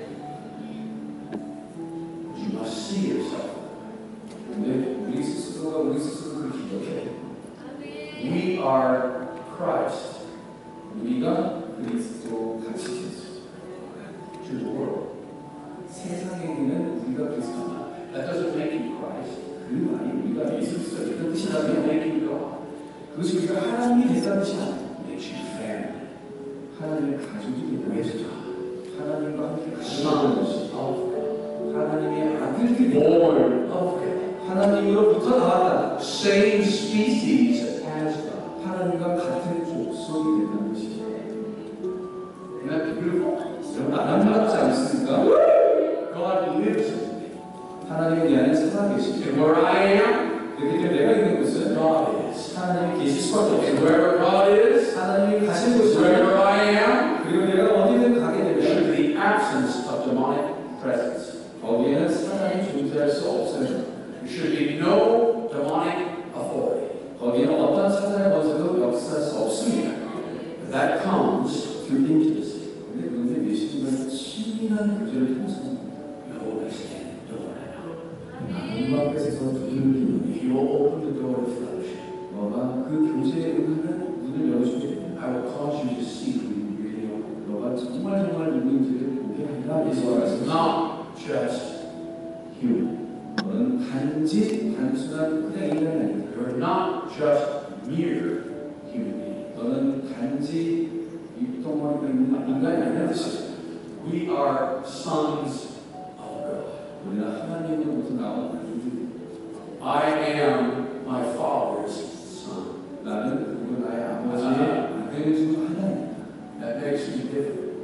You must see yourself. 근데 우리 스스로가 우리 스스로를 기억해. We are Christ 우리가 그리스도 같이 있어요. to the world. 세상에는 우리가 그리스도다. That doesn't make you Christ. 그 말이 우리가 예수 그리스도가 있다는 It 뜻이 doesn't 아니라 make you God. 그것이 우리가 하나님이 됐다는 뜻이 아니라 It makes you family. 하나님의 가족이 With 되는 God. 하나님과 함께 같이 Sons 사는 것이 of God. 하나님의 아들들이 되는 Born of God. 하나님으로부터 나왔다. Same species as God. 하나님과 같은 족속이 된다는 것이죠. Isn't that beautiful? 여러분 아름답지 않습니까? God lives in me. 하나님이 내 안에 살아계시죠. And where I am, 그렇기 때문에 내가 있는 곳은 God is. 하나님이 계실 수밖에 And 없어요. wherever God is, 하나님이 가신 곳이죠. wherever I am, 그리고 내가 어디든 가게 there 되면 should be absence of demonic presence. 거기에는 사단이 존재할 수 없어요. There should be no demonic authority. 거기에는 어떤 사단의 권세도 역사할 수 없습니다. That comes through intimacy. 근데 그런데 예수님은 친밀한 교제를 통해서 You always stand the door now. 문 앞에서 두드리는 If you will open the door to fellowship, 너가 그 교제에 응하는 문을 열어주게 됩니다. I will cause you to see who you really are. 너가 정말 정말 누구인지를 보게 하리라 예수가 It's 말씀하셨습니다. not just human. 너는 단지 단순한 그냥 인간이 아니다. You're not just mere human being. 너는 단지 입동하고 있는 인간이 아니라는 뜻이죠. We are sons of God. 우리는 하나님으로부터 나온 아들들이 I am my Father's son. 나는 그리고 나의 아버지의 아들 중 하나입니다. That makes me different.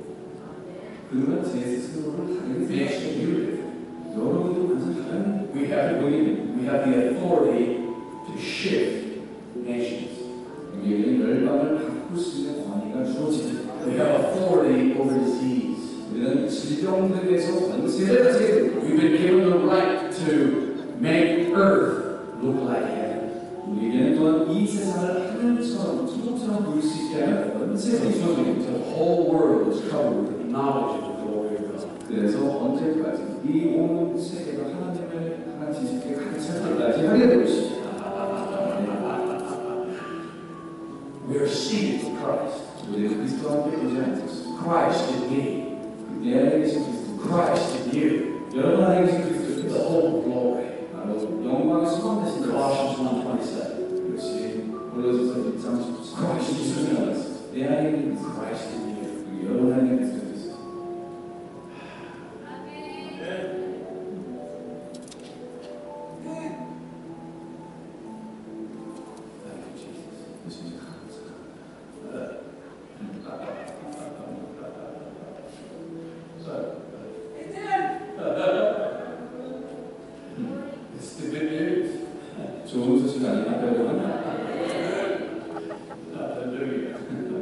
그러면 제 스스로를 다르게 It makes 생각하게 you 됩니다. different. 여러분도 완전 다른 We have, we have the authority to shift nations. 우리에게 열방을 바꿀 수 있는 권위가 주어집니다. We have authority over disease. 우리는 질병들에서 권세를 가지게 됩니다. We've been given the right to make earth look like heaven. 우리에게는 또한 이 세상을 하늘처럼 천국처럼 보일 수 있게 하는 권세가 주어집니다. The whole world is covered with knowledge of the glory of God. 그래서 언제까지 이 온 세계가 하나님을 하나 지식에 가르칠 때까지 하게 될 것입니다. We are seated in Christ. 우리 그리스도와 함께 교제에 앉았습니다. Christ in me. 내 안에 계신 그리스도, Christ in you. 여러분 안에 계신 The 그리스도께서 hope of glory. 바로 영광의 수반되신 Colossians one twenty-seven. 그것이 골로새서 일 장 십칠 절 Christ 십칠 절에 나와 있습니다. 내 안에 있는 그리스도, Christ in you. 그리고 여러분 안에 있는 그리스도께서 Thank you, Jesus. 예수님 감사합니다. It's the good news. 좋은 소식 아닙니까 여러분? Hallelujah.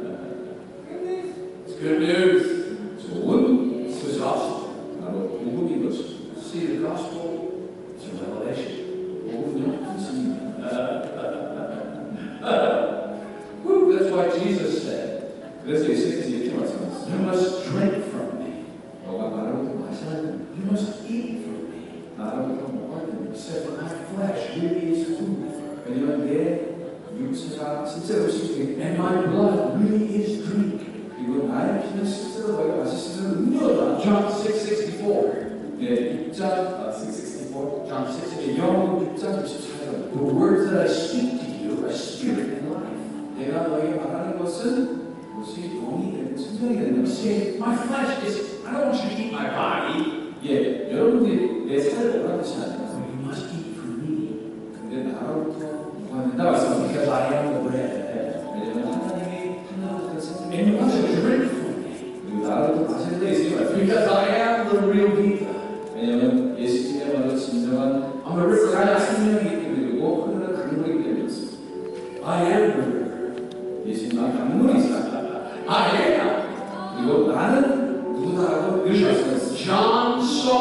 It's good news. 좋은 It's the gospel. 바로 복음인 것입니다. See, the gospel is a revelation. 복음은요 진리입니다. Woo, that's why Jesus said, 그래서 예수님께서 이렇게 말씀하셨어요. you must drink from me. 너가 나로부터 마셔야 됩니다. You must eat from me. 나로부터 먹어야 됩니다. He said, for my flesh really is food. 왜냐면 내 육체가 진짜 음식이 And my blood really is drink. 그리고 나의 피는 실제로 너희가 마실 수 있는 음료다. John six sixty-four. 네, 육 장 아, 육백육십사 John six 네, sixty-four. 영어 육 장 육십사 절 The words that I speak to you are spirit and life. 내가 너에게 말하는 것은 무엇이 영이 되는 생명이 되는 You 것이 say, my flesh is, I don't want you to eat my body. 예, 여러분들이 내 살을 먹으라는 뜻이 아니라 So you must eat from me. 근데 나로부터 먹어야 된다 말씀합니다. Because I am the bread of heaven. 왜냐면 하나님이 예수님은 강물이 있어요. I am. 그리고 나는 누구다라고 늘 말씀했어요. John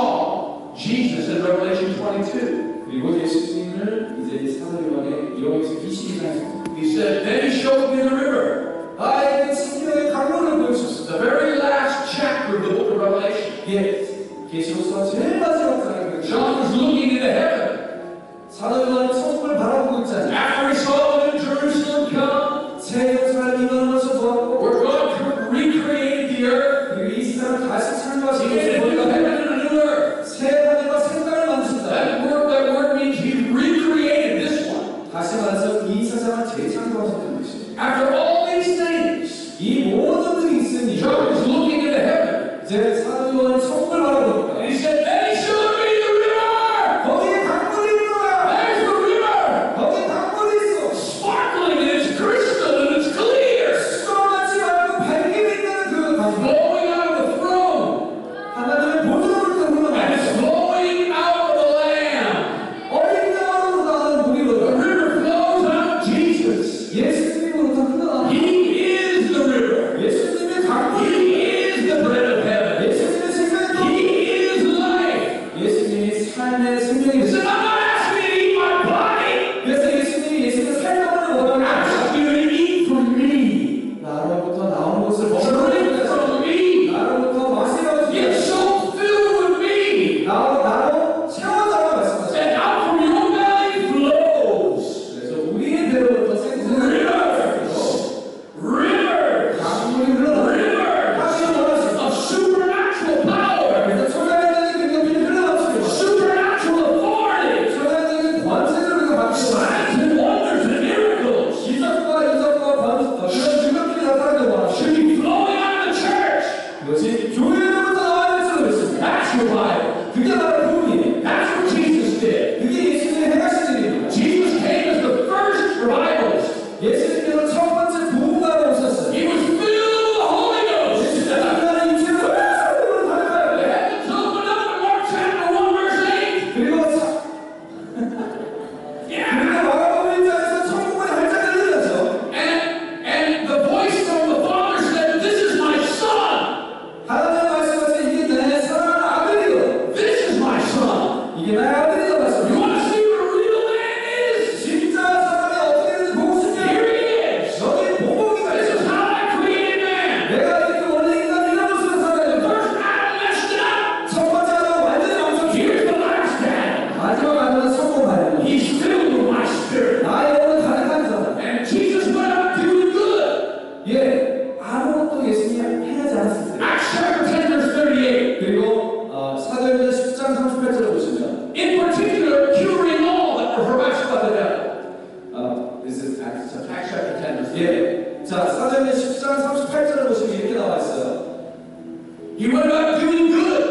saw Jesus in Revelation twenty-two. 그리고 예수님을 이제 사도 요한의 요한에서 이십이 장에서 He said, then he showed me the river. 나에게 생명의 강물을 보여주셨어요. The very last chapter of the book of Revelation. 예, 계시록서 제일 마지막 장에 John was looking into heaven. 사도 요한은 천국을 바라보고 있잖아요. After he saw the New Jerusalem come, 새 예루살렘이 임하는 것을 보았고 where God recreated the earth, 그리고 이 세상을 다시 he 창조하신 made 것을 a new 보니까 heaven and a new earth. 새 하늘과 새 땅을 만드신다. That word, that word means he recreated this one. 다시 말해서 이 세상을 재창조하셨다는 것이에요. After all these things, 이 모든 일이 있으니 John was looking into heaven. 이제 사도 요한은 천국을 바라보니까 And he said, then he showed me the river. 거기에 강물이 있는 거야. There's the river. 거기에 강물이 있어. Sparkling and it's crystal and it's clear. 수도같이 말고 밝게 있는 그 강물. Flowing out of the throne. 하나님의 보좌로부터 And 흘러나오는 it's flowing out of the Lamb. 어린 양으로 나오는 The 물이로다. river flows out of Jesus. 예수님으로부터 흘러나오는 He is the river. 예수님의 강물. He is the bread of heaven. 예수님의 생명이 He is life. 예수님이 삶의 생명이 He said, 되셨어요. I'm not asking you to eat my body. 그래서 예수님이 예수님의 삶을 원하는 I'm asking you to eat from me. 나로부터 나온 것을 Drink 먹으라고 from me. 나로부터 마시라고 Get so filled with me. 나로 나로 채워달라고 말씀하셨어요. And out from your belly flows 그래서 우리의 배로부터 생수는 rivers. Rivers. 강물이 흘러나오고 Rivers 하나님 원하시고 of supernatural power. 그래서 초자연적인 능력이 흘러나오시고 Supernatural authority. 초자연적인 권세를 우리가 받고 Signs and wonders and miracles 기적과 이적과 권 그런 능력들이 나타나는 거 should be flowing out of the church. 그것이 교회로부터 나와야 되는 것입니다. That's revival. 그게 바로 복음이에요. That's what Jesus did. 그게 예수님의 행하신 일입니다. Jesus came as the first revivalist. 예수님께서 첫 번째 복음가로 오셨어요. He was filled with the Holy Ghost. 인간의 입술을 흘러나오는 The 달가요. heavens opened up in Mark chapter one verse eight. 그리고 사- Yeah. 그리고 마가복음 일 장에서 천국문이 활짝 열리죠. And and the voice from the Father said, "This is my son. 하나님 말씀하신 이게 내 사랑하는 아들이요. This is my son." 이게 나의 아들이다 You 말씀이에요. want to see what a real man is? 진짜 사람이 어떻게 되는지 보고 싶냐? Here he is. 여기 보복이가 This 있어. is how I created man. 내가 이렇게 원래 인간을 이런 모습으로 살아야 The 된다. first Adam messed it up. 첫 번째 하나 완전히 망쳤지. Here's the last Adam. 마지막 하나는 성공하여. He's filled with my spirit. 나의 영은 가득한 사람. And Jesus went out doing good. 예, 아무것도 예수님이 해하지 않았을 때. Acts chapter ten verse thirty-eight. 그리고 어, 사도행전 십 장 삼십팔 절을 보시면 In particular, curing all that were harassed by the devil. 어, this is Acts chapter. Acts chapter ten verse thirty-eight. 예, 자 사도행전 십 장 삼십팔 절을 보시면 이렇게 나와 있어요. He went about doing good,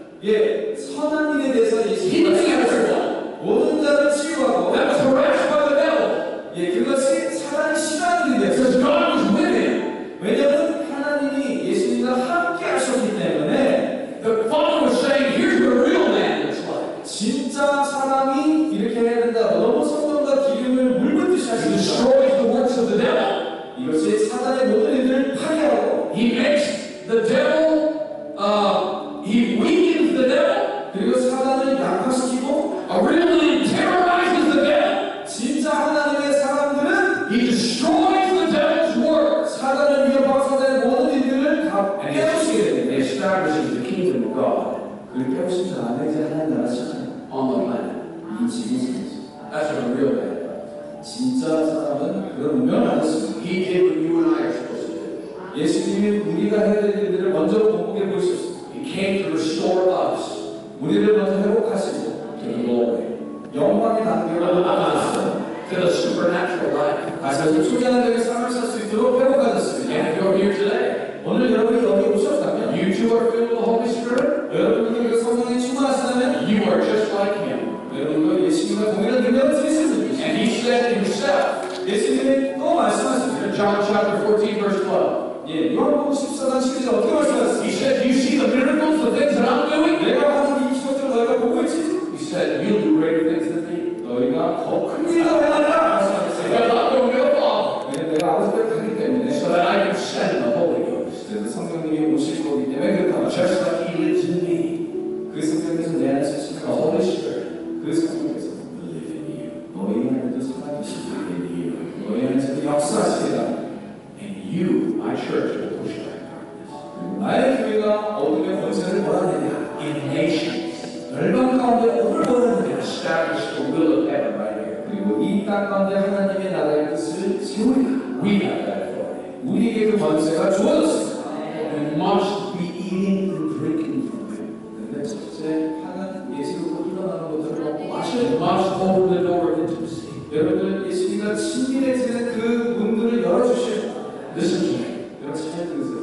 예, 선한 일에 대해서 healing 예수님이 everyone 모든 자를 치유하고 that was harassed by the devil. 예, 그것이 사단이 싫어하는 일이었어요. Because God was with him. 왜냐하면 하나님이 예수님과 함께 하셨기 때문에 The Father was saying, here's what a real man looks like. 진짜 사람이 이렇게 해야 된다. 너무 성령과 기름을 물붓듯이 He 하시는 거. destroys the works of the devil. 이것이 사단의 모든 일들을 파괴하고 He makes the devil, uh, he weakens the devil. 그리고 사단을 약화시키고 A real man terrorizes the devil. 진짜 하나님의 사람들은 He destroys the devil's works. 사단을 위협하고 사단의 모든 일들을 다 And 깨우시게 됩니다. he establishes the kingdom of God 그렇게 깨우신 줄 안에 이제 하나님 나라 시작해요. on the planet. 이 지구상에서 That's what a real man does. 진짜 사람은 그런 운명을 받았습니다. He did what you and I are supposed to do. 예수님이 우리가 해야 될 일들을 먼저 본보게 보이셨습니다. He came to restore us 우리를 먼저 회복하시고 to the glory, 영광의 단계로 회복하셨어요. to the supernatural life. 다시 한번 초자연적인 삶을 살 수 있도록 회복하셨습니다. And if you're here today, 오늘 여러분이 여기 오셨다면 you too are filled with the Holy Spirit. 여러분들이 그 성령이 충만하시다면 You are just like Him. 여러분도 예수님과 동일한 능력을 지니시는 분이시죠. And He said Himself 예수님이 또 말씀하십니다. in John chapter fourteen, verse twelve. 예, 요한복음 십사 장 십일 절 어떻게 He 말씀하셨습니까? said, "You see the miracles, the things that I'm doing." 내가 하는 이 기적들을 너희가 보고 있지? He said, "You'll do greater things than me." 너희가 더 큰 일을 해야 한다. Because 말씀하셨어요. I'm going to the Father. 왜냐면 내가 아버지께 가기 때문에 너희 안에도 살아계시다. 너희 안에서도 역사하시리라. And you, my church, will push back darkness. 나의 교회가 어둠의 권세를 몰아내냐? In nations, 열방 가운데 어둠을 몰아내냐? establish the will of heaven right here. 그리고 이 땅 가운데 하나님의 나라의 뜻을 세우리라. We have that authority. 우리에게 그 권세가 주어졌습니다. We must be eating and drinking from Him. 근데 첫째, 하는 예수로부터 흘러나오는 것들을 먹고 We 마셔야 됩니다. must open the door of intimacy. 여러분들 예수님과 친밀해지는 그 문들을 열어주셔야 됩니다. Listen to me. 여러분 잘 들으세요.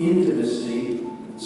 Intimacy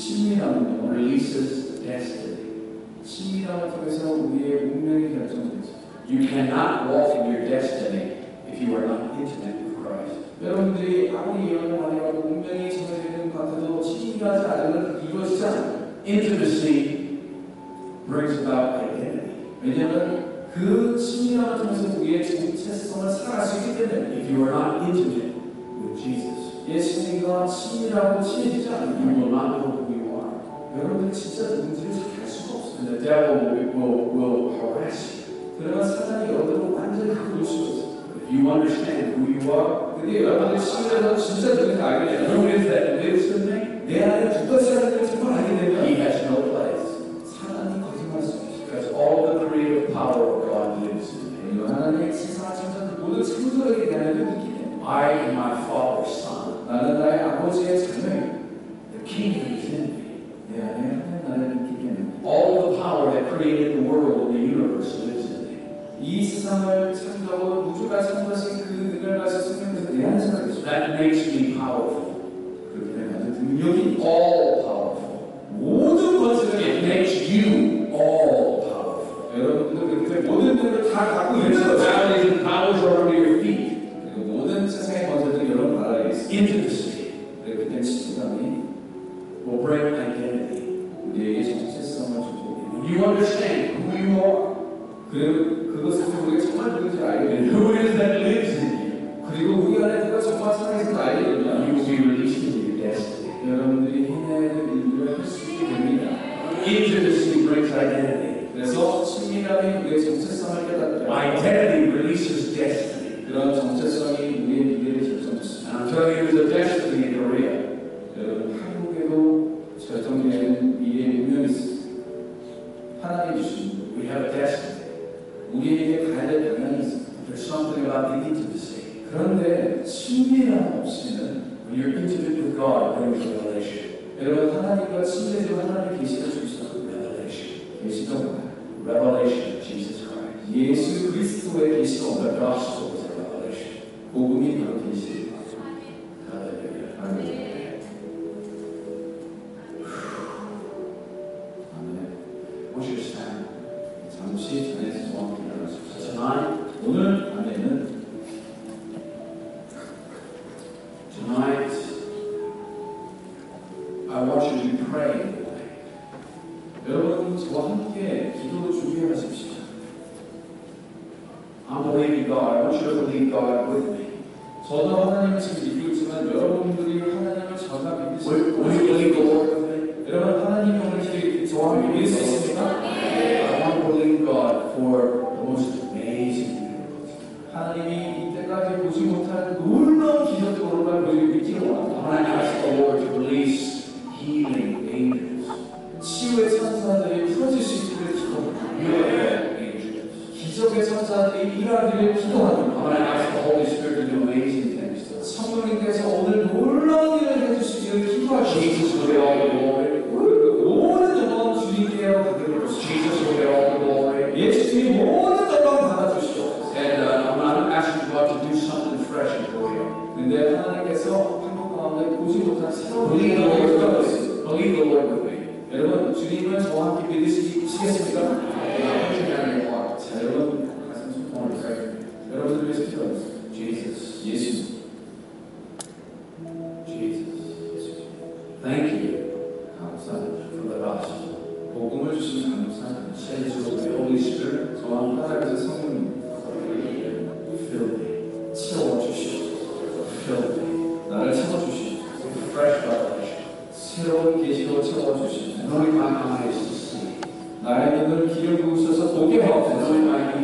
친밀함은요, releases destiny. 친밀함을 통해서 우리의 운명이 결정되죠. You cannot walk in your destiny if you are not intimate with Christ. 여러분들이 아무리 예언을 많이 하고 운명이 정해지는 것 같아도 친밀하지 않으면 이루어지지 않아요. Intimacy brings about identity. 왜냐하면 그 친밀함을 통해서 우리의 정체성을 살아갈 수 있기 때문에 If you are not intimate with Jesus, 예수님과 친밀하고 친해지지 you 않으면 will not know who you are. 여러분들이 진짜 누군지를 알 수가 없어요. And the devil will, will, will harass you. 그러면 사단이 여러분을 완전히 바꿀 수 있어요. If you understand who you are, 근데 여러분들이 친밀해서 진짜 누군지 알게 되면 who is that lives in me, 내 안에 누가 살아있는지 정말 알게 되면 he has no place. 사단이 거짓말할 수 있어요. Because all the creative power of God lives in me. 그리고 하나님의 세상을 창조한 모든 창조력에 대한 느끼게 I am my Father's son. 나는 나의 아버지의 자녀예요. The kingdom is in me. 내 안에 하나님 나라를 느끼게 됩니다. All the power that created the world and the universe lives in me. 이 세상을 창조하고 우주가 창조하신 그 능력을 가진 생명에서 내 안에 살아계니다 That makes me powerful. 그렇게 되면 아주 능력이 All powerful. 모든 권세를 It makes you all powerful. 여러분들 그렇게 모든 능력을 다 갖고 있는 거죠. Principalities and powers are under your feet. 그리고 모든 세상의 권세들이 여러분 나라에 있습니다. Intimacy 그렇기 때문에 친밀함이 will bring identity. 우리에게 정체성을 주고 When you understand who you are, 그리고 그것을 우리가 정말 누군지 알게 and 되면 who it is that lives in you, 그리고 우리 안에 누가 정말 살아있는지 알게 you 되면 will be released into your destiny. 여러분들이 해내야 될 일들을 할 수 있게 됩니다. Intimacy brings identity. 그래서 친밀함이 우리의 정체성을 깨닫고 Identity releases destiny. 그런 정체성이 우리의 미래를 결정짓습니다. And I'm telling you, there's a destiny in Korea. 여러분 한국에도 결정되는 미래의 운명이 있습니다. 하나님 주신 We have a destiny. 우리에게 가야 될 방향이 있습니다. There's something about the intimacy. 그런데 친밀함 없이는 When you're intimate with God, brings revelation. 여러분 하나님과 친밀해지면 하나님의 계시를 주시죠. Revelation. 계시가 뭐예요? Revelation of Jesus Christ. 예수 그리스도의 계시가 The 뭐예요? gospel is a revelation. 복음이 바로 계시입니다. Hallelujah. 아멘. 아멘. I want you to stand. 잠시 자리에서 저와 함께 일어나십시오. Tonight, 오늘 밤에는 tonight, I want you to be praying today. 여러분 저와 함께 기도로 준비해 가십시오. I'm believing God. I want you to believe God with me. 저도 하나님을 지금 믿고 있지만 여러분들이 하나님을 저가 믿으시고 Will, will you believe the Lord with me? 여러분 하나님이 오늘 길 저와 함께 믿을 수 있습니까? I want to believe God for the most amazing miracles. 하나님이 이때까지 보지 못한 놀라운 기적으로만 보여주고 있기를 I 원합니다. want to ask the Lord to release healing angels, 치유의 천사들이 펴질 수 있기를 기도합니다. miracle angels. 기적의 천사들이 일하기를 I 기도합니다. want to ask the Holy Spirit to do amazing things to us. 성령님께서 오늘 놀라운 일을 해주시기를 기도하시옵소서. Jesus will get all the glory. 모든 영광 주님께로 가기를 원합니다. Jesus will get all the glory. 예수님이 모든 영광 받아주시옵소서. And uh, I'm not asking God to do something fresh in Korea. 근데 하나님께서 한국 가운데 보지 못한 새로운 Believe the 일을 Lord 기도하고 with 있습니다. me. Believe the Lord with me. 여러분 주님을 저와 함께 믿으시겠습니까? Now put your hand on your heart. 자 여러분 가슴 좀 I want to pray for you. 여러분들 위해서 기도하겠습니다. Jesus, 예수 Jesus, thank you 감사합니다. for the gospel. 복음을 주시면 감사합니다. Send us with the Holy Spirit. 저와 함께 하나님께서 성령님 Fill me. 채워주시옵소서. Fill me. 나를 채워주시옵소서. With fresh revelation. 새로운 계시로 채워주시옵소서. Anoint my eyes to see. 나의 눈을 길을 부으셔서 보게 하옵소서. Anoint my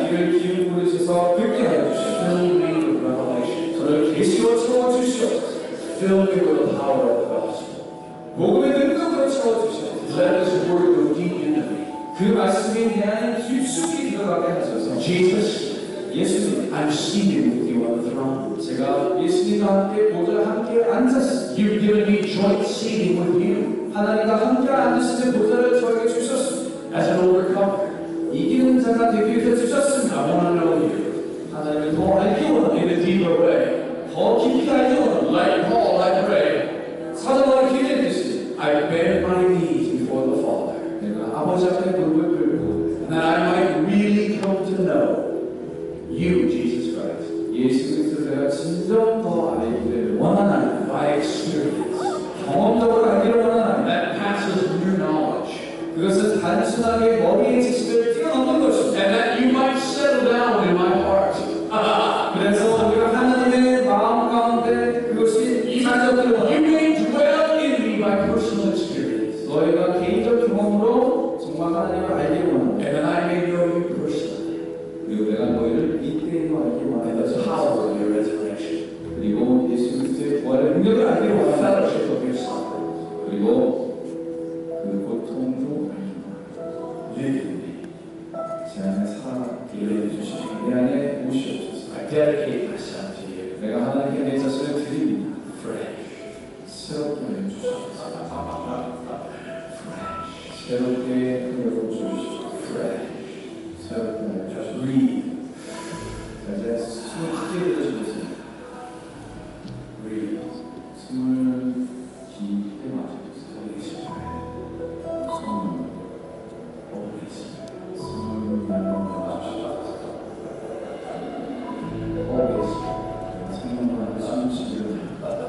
귀를 기울여 보내셔서 듣게 하여 주시옵소서. Fill me with revelation. 저를 계시로 채워 주시옵소서. Fill me with the power of the gospel. 복음의 능력으로 채워 주시옵소서. Let this word go deep into me. 그 말씀이 내 안에 깊숙이 들어가게 하소서. Jesus, 예수님, I'm seated with you on the throne. 제가 예수님과 함께 보좌에 함께 앉았습니다. You've given me joint seating with you 하나님과 함께 앉으시는 보좌를 저에게 주셨습니다. as an overcomer. 이기는 자가 되기 위해 주셨습니다. I want to know you 하나님을 더 알기 원합니다. in a deeper way. 더 깊이 알기 원합니다. Like Paul, I pray. 사도가 기도했듯이 I bend my knees before the Father, 내가 아버지 앞에 무릎을 꿇고 and that I might really come to know you, Jesus Christ, 예수 그리스도를 내가 진정 더 알기를 원하나이다. by experience 경험적으로 알기를 원하나이다. that passes mere knowledge, 그것은 단순하게 머리의 지식을 뛰어넘는 것입니다. and that you might settle down in my heart. 그래서 우리가 하나님의 마음 가운데 그것이 이상적으로 You 원합니다. may dwell in me by personal experience, 너희가 개인적 경험으로 정말 하나님을 알기를 원합니다. and that I may know you personally 그리고 내가 너희를 이때로 알기를 in 원한다. the power of your resurrection, 그리고 예수 그리스도의 부활의 능력을 알기를 the 원한다. fellowship of your suffering. 그리고 그 고통도 알기를 원한다. Live in me. 제 안에 살아계게 해주시고 내 안에 오시옵소서. I dedicate myself to you. 내가 하나님께 내 자신을 드립니다. Fresh. 새롭게 해주시옵소서. Fresh. 새롭게 열어주시옵소서. Fresh. 새롭게 Just 해주시옵소서. breathe. 자, 이제 숨을 크게 들여주겠습니다. Breathe. 숨을 깊게 마셔주세요. Holy Spirit. 숨을 Holy Spirit. 숨을 내려주시옵소서. Holy Spirit. 성령과 숨쉬기를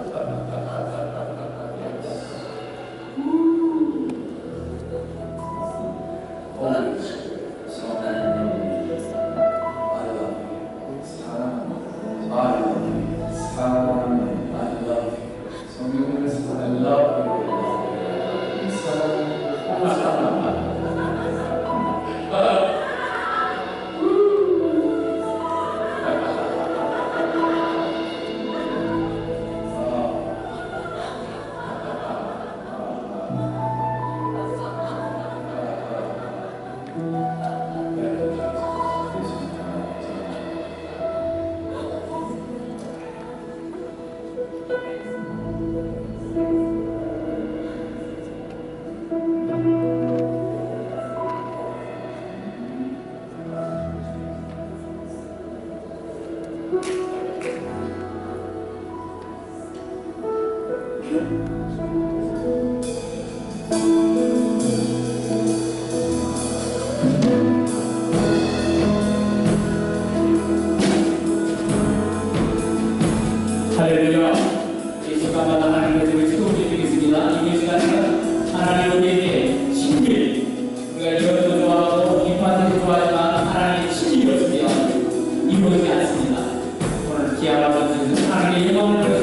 Holy Spirit. 성령을 I love you. 사랑합니다. I love you. 사랑합니다. I love you. 성령을 I 사랑합니다. love you. 사랑합니다. 할렐루야. 이 시간마다 하나님의 우리 수고를 드리겠습니다. 이 시간은 하나님 우리에게 신비, 우리가 이것도 좋아하고 기뻐하는 것도 좋아하지만 하나님의 신비였으면 이루어지지 않습니다. 오늘 기아가 던지는 하나님의 영광을